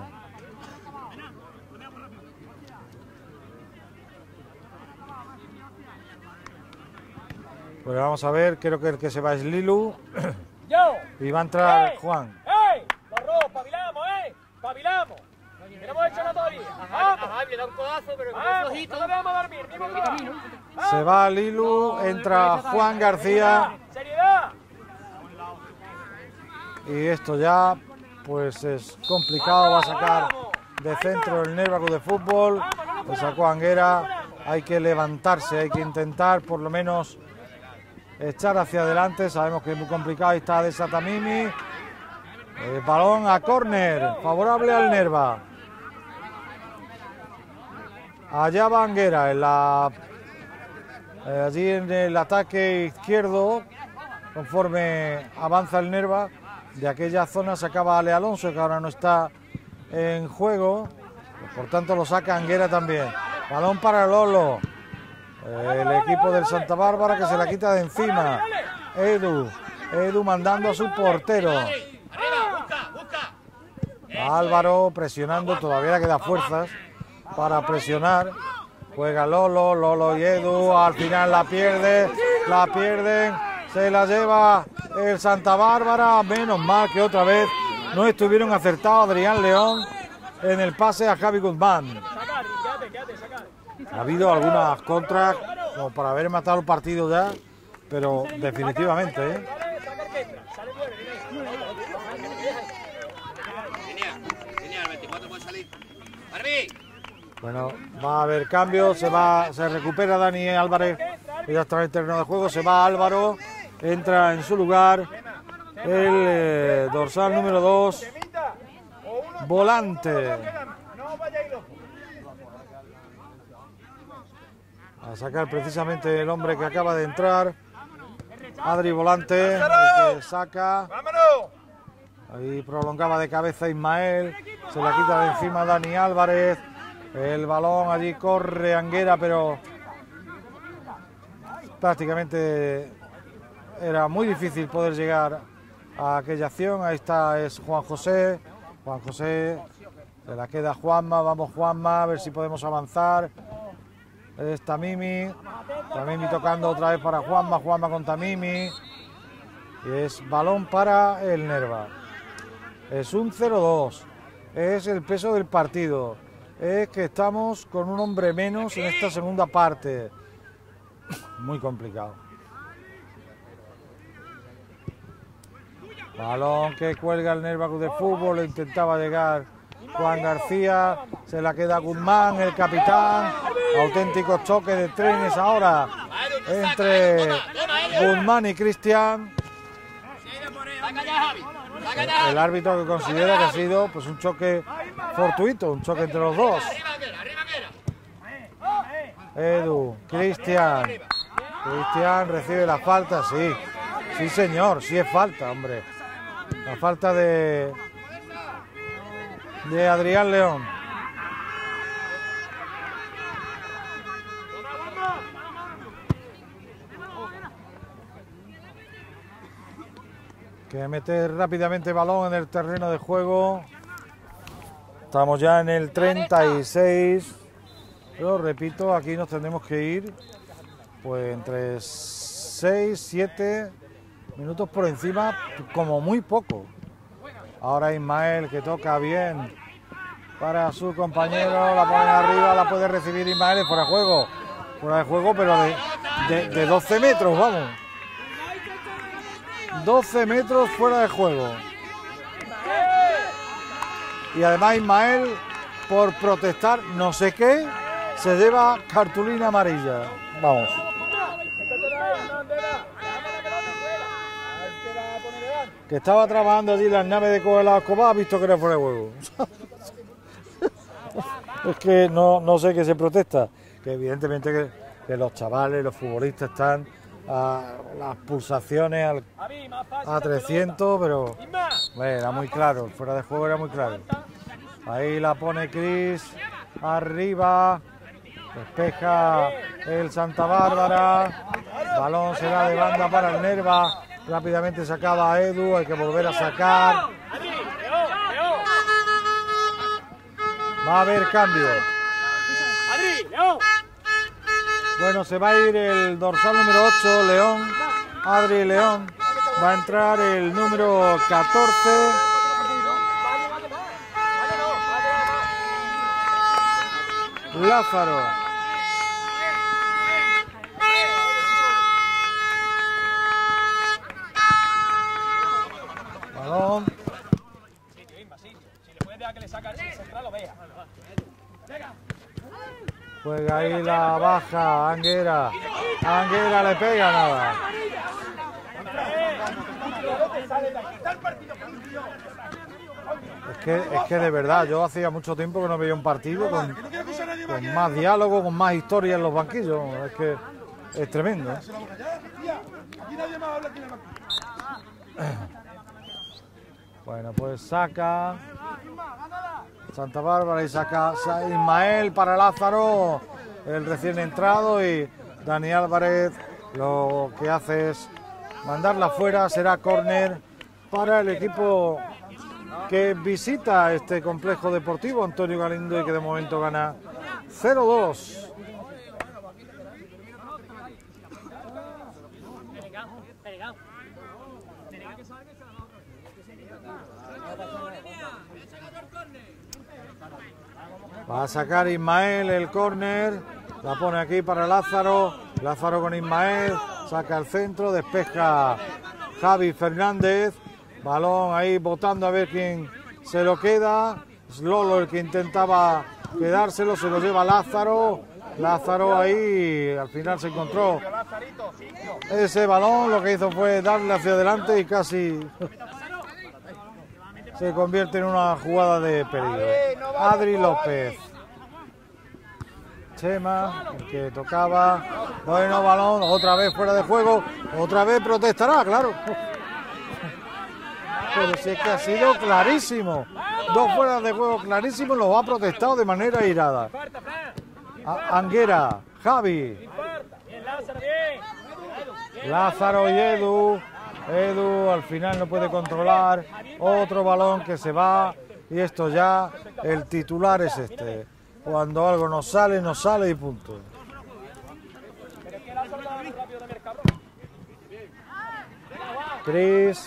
Pues vamos a ver, creo que el que se va es Lilu. Y va a entrar Juan. ¡Barro, pavilamos, pavilamos! ¡Que no hemos hecho nada todavía! ¡Vamos! Le da un codazo, pero flojito. ¡No debemos dormir, ni un camino! Se va Lilu, entra Juan García. ¡Seriedad! Y esto ya, pues es complicado, va a sacar de centro el Nerva Club de Fútbol. Lo sacó Anguera, hay que levantarse, hay que intentar por lo menos echar hacia adelante. Sabemos que es muy complicado. Ahí está de Satamimi. El balón a córner, favorable al Nerva. Allá va Anguera, allí en el ataque izquierdo, conforme avanza el Nerva. De aquella zona sacaba Ale Alonso, que ahora no está en juego. Por tanto lo saca Anguera también. Balón para Lolo. El equipo del Santa Bárbara que se la quita de encima. Edu mandando a su portero. Álvaro presionando, todavía le queda fuerzas para presionar. Juega Lolo y Edu, al final la pierden, se la lleva el Santa Bárbara. Menos mal que otra vez no estuvieron acertados Adrián León en el pase a Javi Guzmán. Ha habido algunas contras como para haber matado el partido ya, pero definitivamente, ¿eh? Bueno, va a haber cambio, se recupera Dani Álvarez, que ya está en el terreno de juego, se va Álvaro, entra en su lugar el dorsal número 2, Volante. A sacar precisamente el hombre que acaba de entrar, Adri Volante, el que saca. Ahí prolongaba de cabeza Ismael, se la quita de encima Dani Álvarez. El balón allí corre Anguera, pero prácticamente era muy difícil poder llegar a aquella acción. Ahí está, es Juan José, se la queda Juanma, vamos Juanma, a ver si podemos avanzar. Es Tamimi tocando otra vez para Juanma con Tamimi, y es balón para el Nerva. Es un 0-2, es el peso del partido, es que estamos con un hombre menos en esta segunda parte. Muy complicado. Balón que cuelga el Nerva Club de Fútbol, lo intentaba llegar Juan García, se la queda Guzmán, el capitán. Auténtico choque de trenes ahora entre Guzmán y Cristian. El árbitro que considera que ha sido pues un choque fortuito, un choque entre los dos. Edu, Cristian recibe la falta, sí señor, sí es falta, hombre. La falta de Adrián León. Que mete rápidamente balón en el terreno de juego. Estamos ya en el 36. Pero repito, aquí nos tendremos que ir pues entre 6, 7 minutos por encima, como muy poco. Ahora Ismael, que toca bien para su compañero, la pone arriba, la puede recibir Ismael, fuera de juego, pero de 12 metros, vamos. 12 metros fuera de juego. Y además Ismael, por protestar no sé qué, se lleva cartulina amarilla. Vamos. Que estaba trabajando allí las naves de Coelho Escobar, ha visto que era fuera de juego. Es que no sé qué se protesta. Que evidentemente que los chavales, los futbolistas están a las pulsaciones a 300, pero era muy claro, fuera de juego era muy claro. Ahí la pone Cris, arriba, despeja el Santa Bárbara, balón será de banda para el Nerva, rápidamente sacaba a Edu, hay que volver a sacar. Va a haber cambio. Bueno, se va a ir el dorsal número 8, León, Adri León. Va a entrar el número 14. Lázaro. Balón. Si le puedes dejar que le saca el central, lo vea. Juega ahí la baja, Anguera. Anguera le pega nada. Es que de verdad, yo hacía mucho tiempo que no veía un partido con más diálogo, con más historia en los banquillos. Es que es tremendo. Bueno, pues saca Santa Bárbara y saca Ismael para Lázaro, el recién entrado, y Dani Álvarez lo que hace es mandarla fuera. Será córner para el equipo que visita este complejo deportivo, Antonio Galindo, y que de momento gana 0-2. Va a sacar Ismael el córner, la pone aquí para Lázaro, Lázaro con Ismael, saca al centro, despeja Javi Fernández, balón ahí botando a ver quién se lo queda, es Lolo el que intentaba quedárselo, se lo lleva Lázaro, Lázaro ahí al final se encontró ese balón, lo que hizo fue darle hacia adelante y casi se convierte en una jugada de peligro. Adri López. Chema, el que tocaba. Bueno, balón, otra vez fuera de juego. Otra vez protestará, claro. Pero si es que ha sido clarísimo. Dos fuera de juego clarísimos, los ha protestado de manera irada. Anguera, Javi. Lázaro y Edu. Edu al final no puede controlar, otro balón que se va y esto ya, el titular es este, cuando algo nos sale y punto. Cris,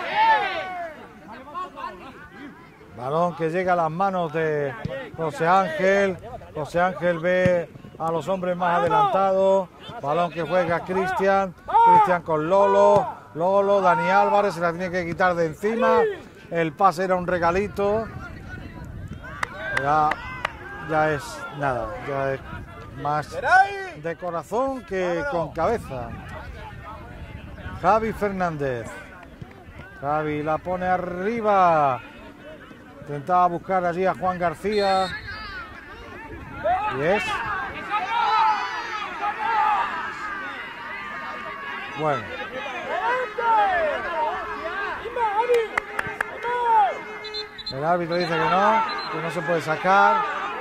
balón que llega a las manos de José Ángel, José Ángel ve a los hombres más adelantados, balón que juega Cristian, Cristian con Lolo, Dani Álvarez se la tiene que quitar de encima, el pase era un regalito, ya es nada, ya es más de corazón que con cabeza. Javi Fernández, Javi la pone arriba, intentaba buscar allí a Juan García, y es... Bueno. El árbitro dice que no se puede sacar.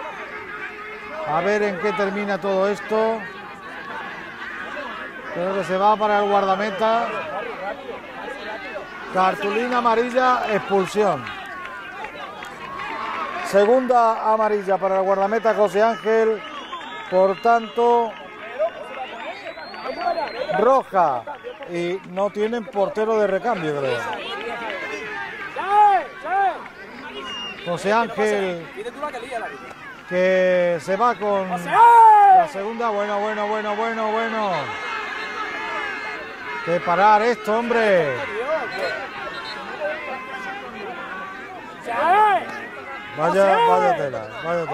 A ver en qué termina todo esto. Creo que se va para el guardameta. Cartulina amarilla, expulsión. Segunda amarilla para el guardameta José Ángel. Por tanto, roja. Y no tienen portero de recambio, creo. José Ángel, que se va con la segunda. Bueno. Que parar esto, hombre. Vaya tela.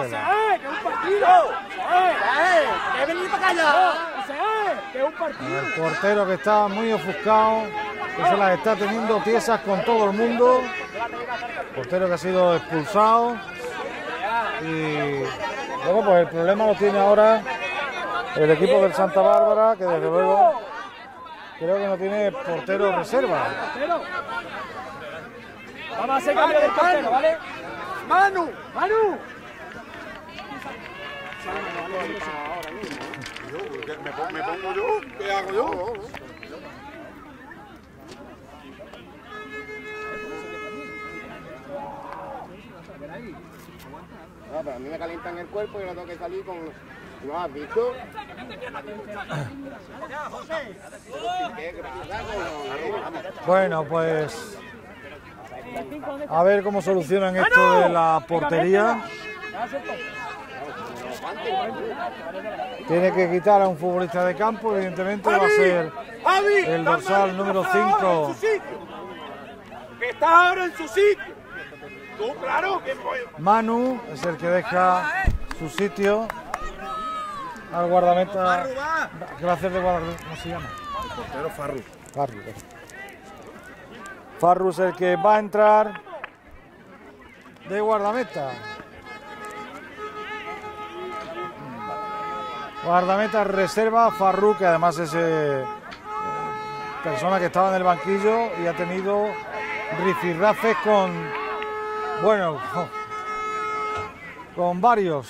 El portero que está muy ofuscado, que se las está teniendo tiesas con todo el mundo. Portero que ha sido expulsado. Y luego pues el problema lo tiene ahora el equipo del Santa Bárbara, que desde luego creo que no tiene portero reserva. Vamos a hacer cambio de portero, ¿vale? ¡Manu! ¿Me pongo yo? ¿Qué hago yo? No, pero a mí me calientan el cuerpo y yo tengo que salir con... ¿No has visto? Bueno, pues a ver cómo solucionan esto de la portería. Tiene que quitar a un futbolista de campo, evidentemente va a ser el dorsal número 5. Que está ahora en su sitio. Tú, claro que Manu es el que deja su sitio al guardameta. Gracias de guardameta. ¿Cómo se llama? El portero Farru. Farru es el que va a entrar de guardameta. Guardameta reserva, Farru, que además es persona que estaba en el banquillo y ha tenido rifirrafes con, bueno, con varios.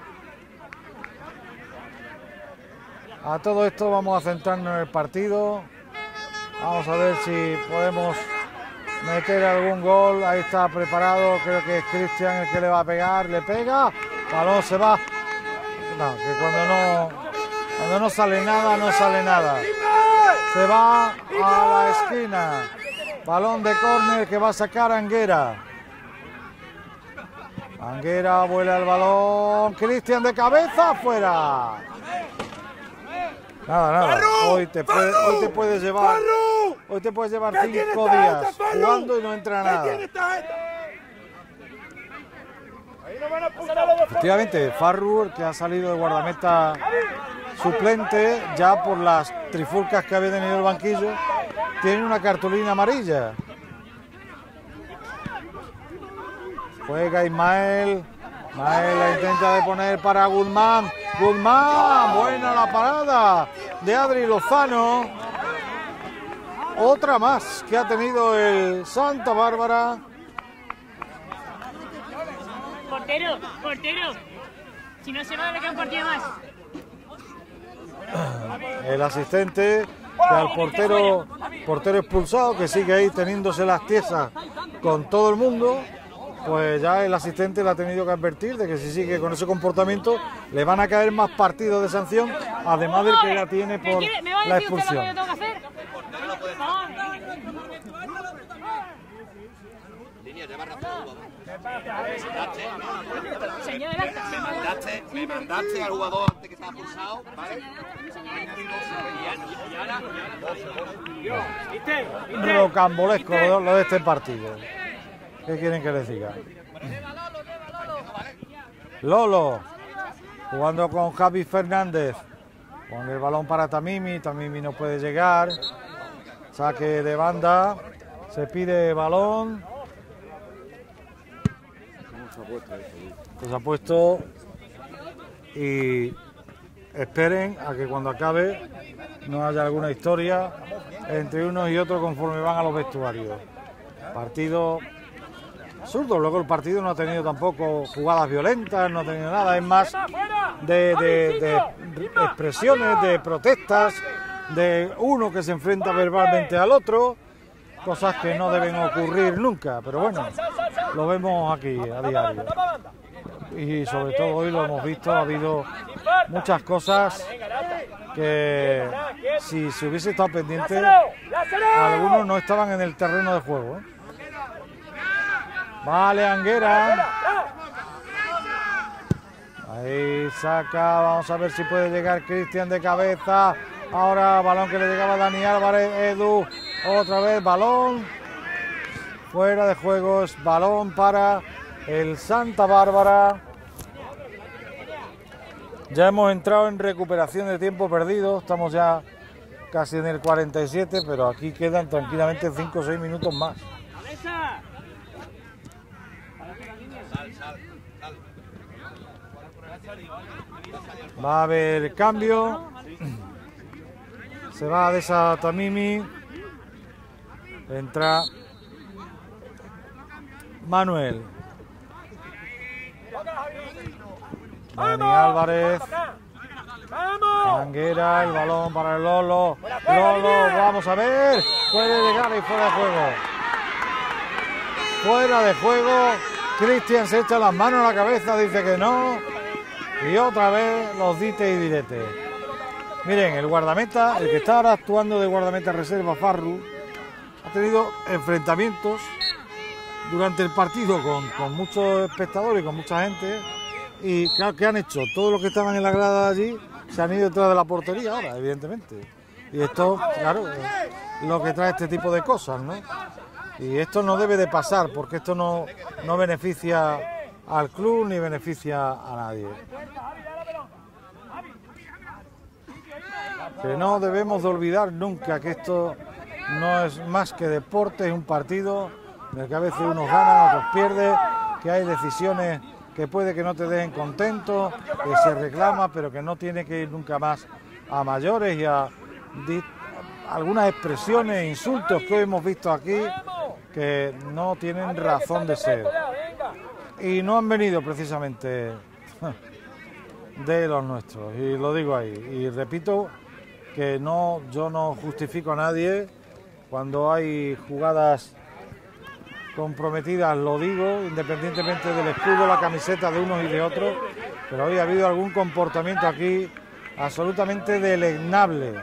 A todo esto vamos a centrarnos en el partido. Vamos a ver si podemos meter algún gol. Ahí está preparado, creo que es Cristian el que le va a pegar, le pega, balón se va no, que cuando no sale nada, no sale nada. Se va a la esquina. Balón de córner que va a sacar Anguera. Anguera vuela el balón. Cristian de cabeza, fuera. Nada. Hoy te puedes llevar 5 días jugando y no entra nada. Efectivamente, Farru, que ha salido de guardameta suplente, ya por las trifulcas que había tenido el banquillo, tiene una cartulina amarilla. Juega Ismael. Ismael la intenta de poner para Guzmán. Guzmán, buena la parada de Adri Lozano. Otra más que ha tenido el Santa Bárbara. Portero. Si no se va, le queda un partido más. El asistente, que al portero expulsado, que sigue ahí teniéndose las tiesas con todo el mundo, pues ya el asistente le ha tenido que advertir de que si sigue con ese comportamiento le van a caer más partidos de sanción, además del que ya tiene por la expulsión. Me mandaste al jugador antes que estaba pulsado, ¿vale? Rocambolesco lo de este partido. ¿Qué quieren que les diga? Lolo jugando con Javi Fernández. Con el balón para Tamimi. Tamimi no puede llegar. Saque de banda. Se pide balón. Se ha puesto y esperen a que cuando acabe no haya alguna historia entre unos y otros conforme van a los vestuarios. Partido absurdo. Luego el partido no ha tenido tampoco jugadas violentas, no ha tenido nada, es más de expresiones, de protestas, de uno que se enfrenta verbalmente al otro, cosas que no deben ocurrir nunca, pero bueno, lo vemos aquí a diario. Y sobre todo hoy lo hemos visto, ha habido muchas cosas que si se hubiese estado pendiente, algunos no estaban en el terreno de juego. Vale, Anguera. Ahí saca, vamos a ver si puede llegar Cristian de cabeza. Ahora balón que le llegaba a Dani Álvarez, Edu, otra vez balón. Fuera de juego, es balón para el Santa Bárbara. Ya hemos entrado en recuperación de tiempo perdido, estamos ya casi en el 47, pero aquí quedan tranquilamente 5 o 6 minutos más. Va a haber cambio. Se va de esa Tamimi. Entra Manuel. Dani Álvarez. Anguera, el balón para el Lolo. Lolo, vamos a ver. Puede llegar y fuera de juego. Fuera de juego. Cristian se echa las manos a la cabeza, dice que no. Y otra vez los dite y direte. Miren, el guardameta, el que está ahora actuando de guardameta reserva, Farru, ha tenido enfrentamientos durante el partido con muchos espectadores y con mucha gente. Y claro, ¿qué han hecho? Todos los que estaban en la grada allí se han ido detrás de la portería ahora, evidentemente. Y esto, claro, es lo que trae este tipo de cosas, ¿no? Y esto no debe de pasar, porque esto no beneficia al club ni beneficia a nadie. Que no debemos de olvidar nunca que esto no es más que deporte, es un partido en el que a veces unos ganan, otros pierden, que hay decisiones que puede que no te dejen contento, que se reclama, pero que no tiene que ir nunca más a mayores y a algunas expresiones, insultos que hoy hemos visto aquí que no tienen razón de ser. Y no han venido precisamente de los nuestros, y lo digo ahí. Y repito que yo no justifico a nadie cuando hay jugadas comprometidas, lo digo, independientemente del escudo, la camiseta de unos y de otros, pero hoy ha habido algún comportamiento aquí absolutamente deleznable.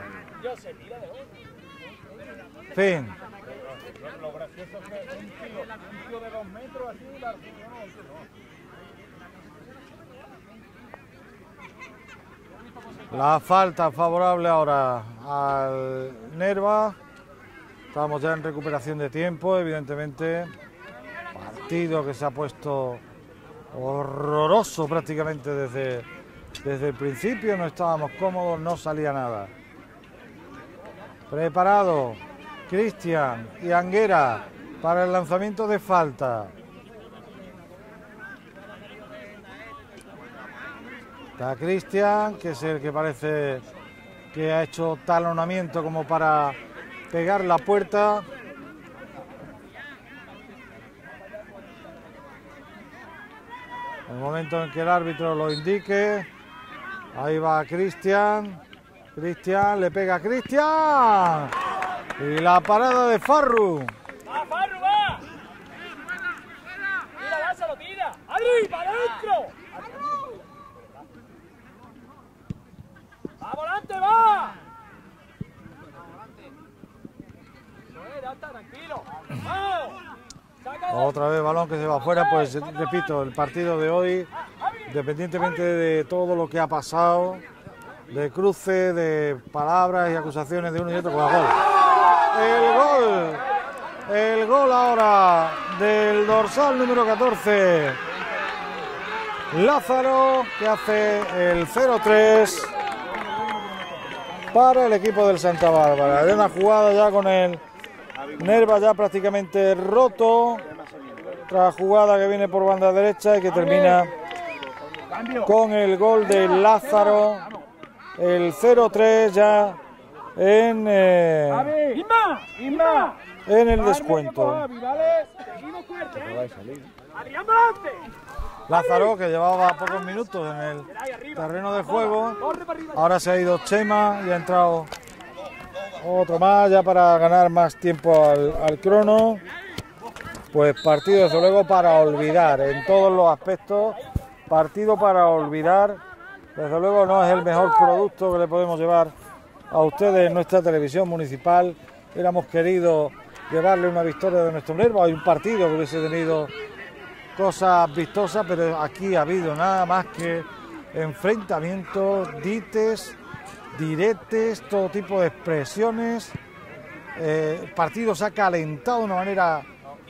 Fin. Lo gracioso es que un tío de 2 metros así, La falta favorable ahora al Nerva. Estamos ya en recuperación de tiempo, evidentemente. Partido que se ha puesto horroroso prácticamente desde el principio. No estábamos cómodos, no salía nada. Preparado Cristian y Anguera para el lanzamiento de falta. Está Cristian, que es el que parece que ha hecho talonamiento como para pegar la puerta. En el momento en que el árbitro lo indique, ahí va Cristian. Cristian, le pega a Cristian. Y la parada de Farru. ¡Va, Farru, va! ¡Tira, lánzalo, tira! ¡Adri, para adentro! ¡Va, volante, va! Ya está, tranquilo. ¡Vamos! Otra vez balón que se va afuera, pues repito, el partido de hoy, independientemente de todo lo que ha pasado, de cruce, de palabras y acusaciones de uno y otro, con el gol. El gol ahora del dorsal número 14. Lázaro, que hace el 0-3 para el equipo del Santa Bárbara. De una jugada ya con el Nerva ya prácticamente roto. Otra jugada que viene por banda derecha y que termina con el gol de Lázaro. El 0-3 ya en el descuento. Lázaro, que llevaba pocos minutos en el terreno de juego, ahora se ha ido Chema y ha entrado otro más ya para ganar más tiempo al crono. Pues partido desde luego para olvidar en todos los aspectos, partido para olvidar. Desde luego no es el mejor producto que le podemos llevar a ustedes en nuestra televisión municipal. Hubiéramos querido llevarle una victoria de nuestro Nerva. Hay un partido que hubiese tenido cosas vistosas, pero aquí ha habido nada más que enfrentamientos, dites, diretes, todo tipo de expresiones. El partido se ha calentado de una manera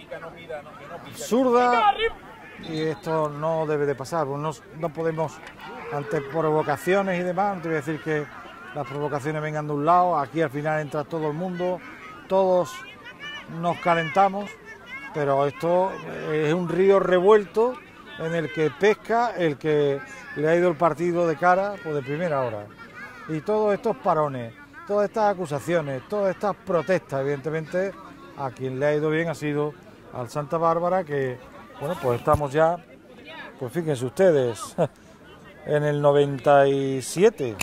absurda y esto no debe de pasar. Pues no podemos, ante provocaciones y demás, no te voy a decir que las provocaciones vengan de un lado, aquí al final entra todo el mundo, todos nos calentamos, pero esto es un río revuelto en el que pesca el que le ha ido el partido de cara, pues de primera hora. Y todos estos parones, todas estas acusaciones, todas estas protestas, evidentemente, a quien le ha ido bien ha sido al Santa Bárbara, que, bueno, pues estamos ya, pues fíjense ustedes, en el 97.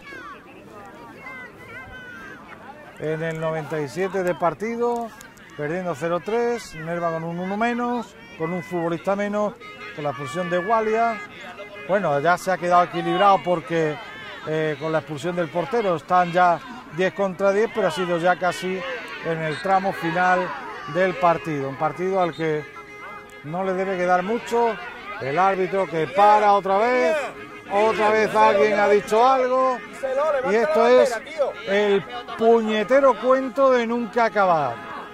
En el 97 de partido, perdiendo 0-3, Nerva con un 1 menos, con un futbolista menos, con la expulsión de Gualia. Bueno, ya se ha quedado equilibrado porque con la expulsión del portero están ya 10 contra 10, pero ha sido ya casi en el tramo final del partido. Un partido al que no le debe quedar mucho. El árbitro que para otra vez alguien ha dicho algo. Y esto es el puñetero cuento de nunca acabar,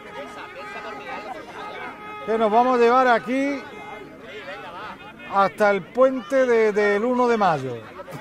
que nos vamos a llevar aquí hasta el puente del 1 de mayo.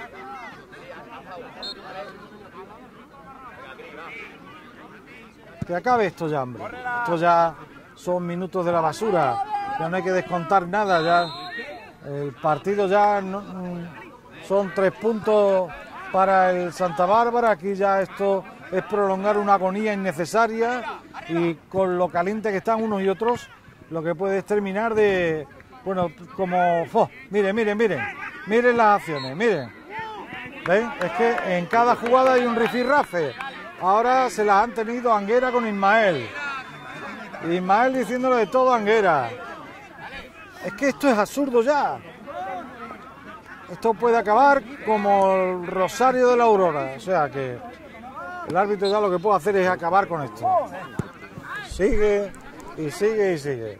Que acabe esto ya, hombre. Esto ya son minutos de la basura. Ya no hay que descontar nada. Ya el partido ya son 3 puntos para el Santa Bárbara. Aquí ya esto es prolongar una agonía innecesaria y con lo caliente que están unos y otros, lo que puede es terminar de, bueno, como, miren las acciones, miren. ¿Ven? Es que en cada jugada hay un rifirrafe. Ahora se las han tenido Anguera con Ismael. Ismael diciéndole de todo a Anguera. Es que esto es absurdo ya. esto puede acabar como el Rosario de la Aurora, o sea que el árbitro ya lo que puede hacer es acabar con esto. Sigue y sigue y sigue.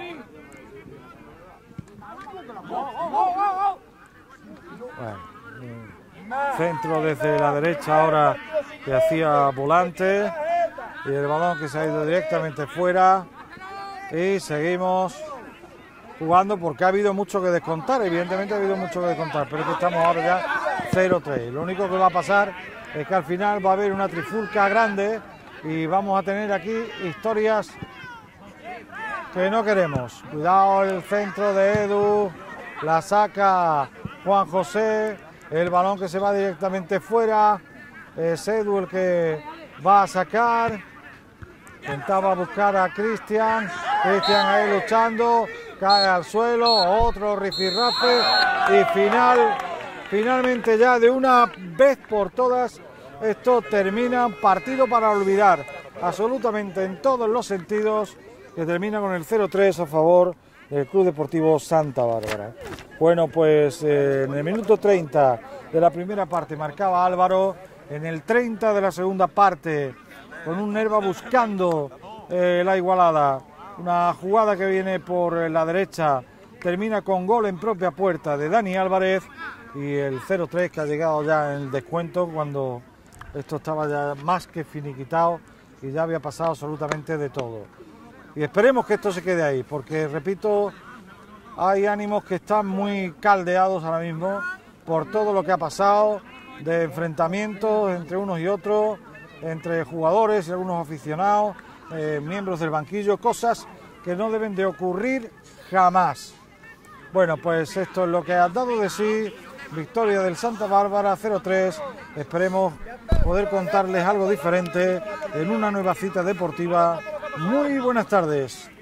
Bueno, centro desde la derecha ahora que hacía Volante y el balón que se ha ido directamente fuera y seguimos jugando porque ha habido mucho que descontar, evidentemente ha habido mucho que descontar, pero que estamos ahora ya 0-3. Lo único que va a pasar es que al final va a haber una trifulca grande y vamos a tener aquí historias que no queremos. Cuidado el centro de Edu, la saca Juan José, el balón que se va directamente fuera, es Edu el que va a sacar, intentaba buscar a Cristian ahí luchando, cae al suelo, otro rifirrafe y finalmente ya de una vez por todas esto termina, partido para olvidar absolutamente en todos los sentidos, que termina con el 0-3 a favor del Club Deportivo Santa Bárbara. Bueno, pues en el minuto 30 de la primera parte marcaba Álvaro, en el 30 de la segunda parte con un Nerva buscando la igualada, una jugada que viene por la derecha, termina con gol en propia puerta de Dani Álvarez y el 0-3 que ha llegado ya en el descuento cuando esto estaba ya más que finiquitado y ya había pasado absolutamente de todo. Y esperemos que esto se quede ahí, porque repito, hay ánimos que están muy caldeados ahora mismo por todo lo que ha pasado, de enfrentamientos entre unos y otros, entre jugadores y algunos aficionados, miembros del banquillo, cosas que no deben de ocurrir jamás. Bueno, pues esto es lo que ha dado de sí, victoria del Santa Bárbara 0-3, esperemos poder contarles algo diferente en una nueva cita deportiva. Muy buenas tardes.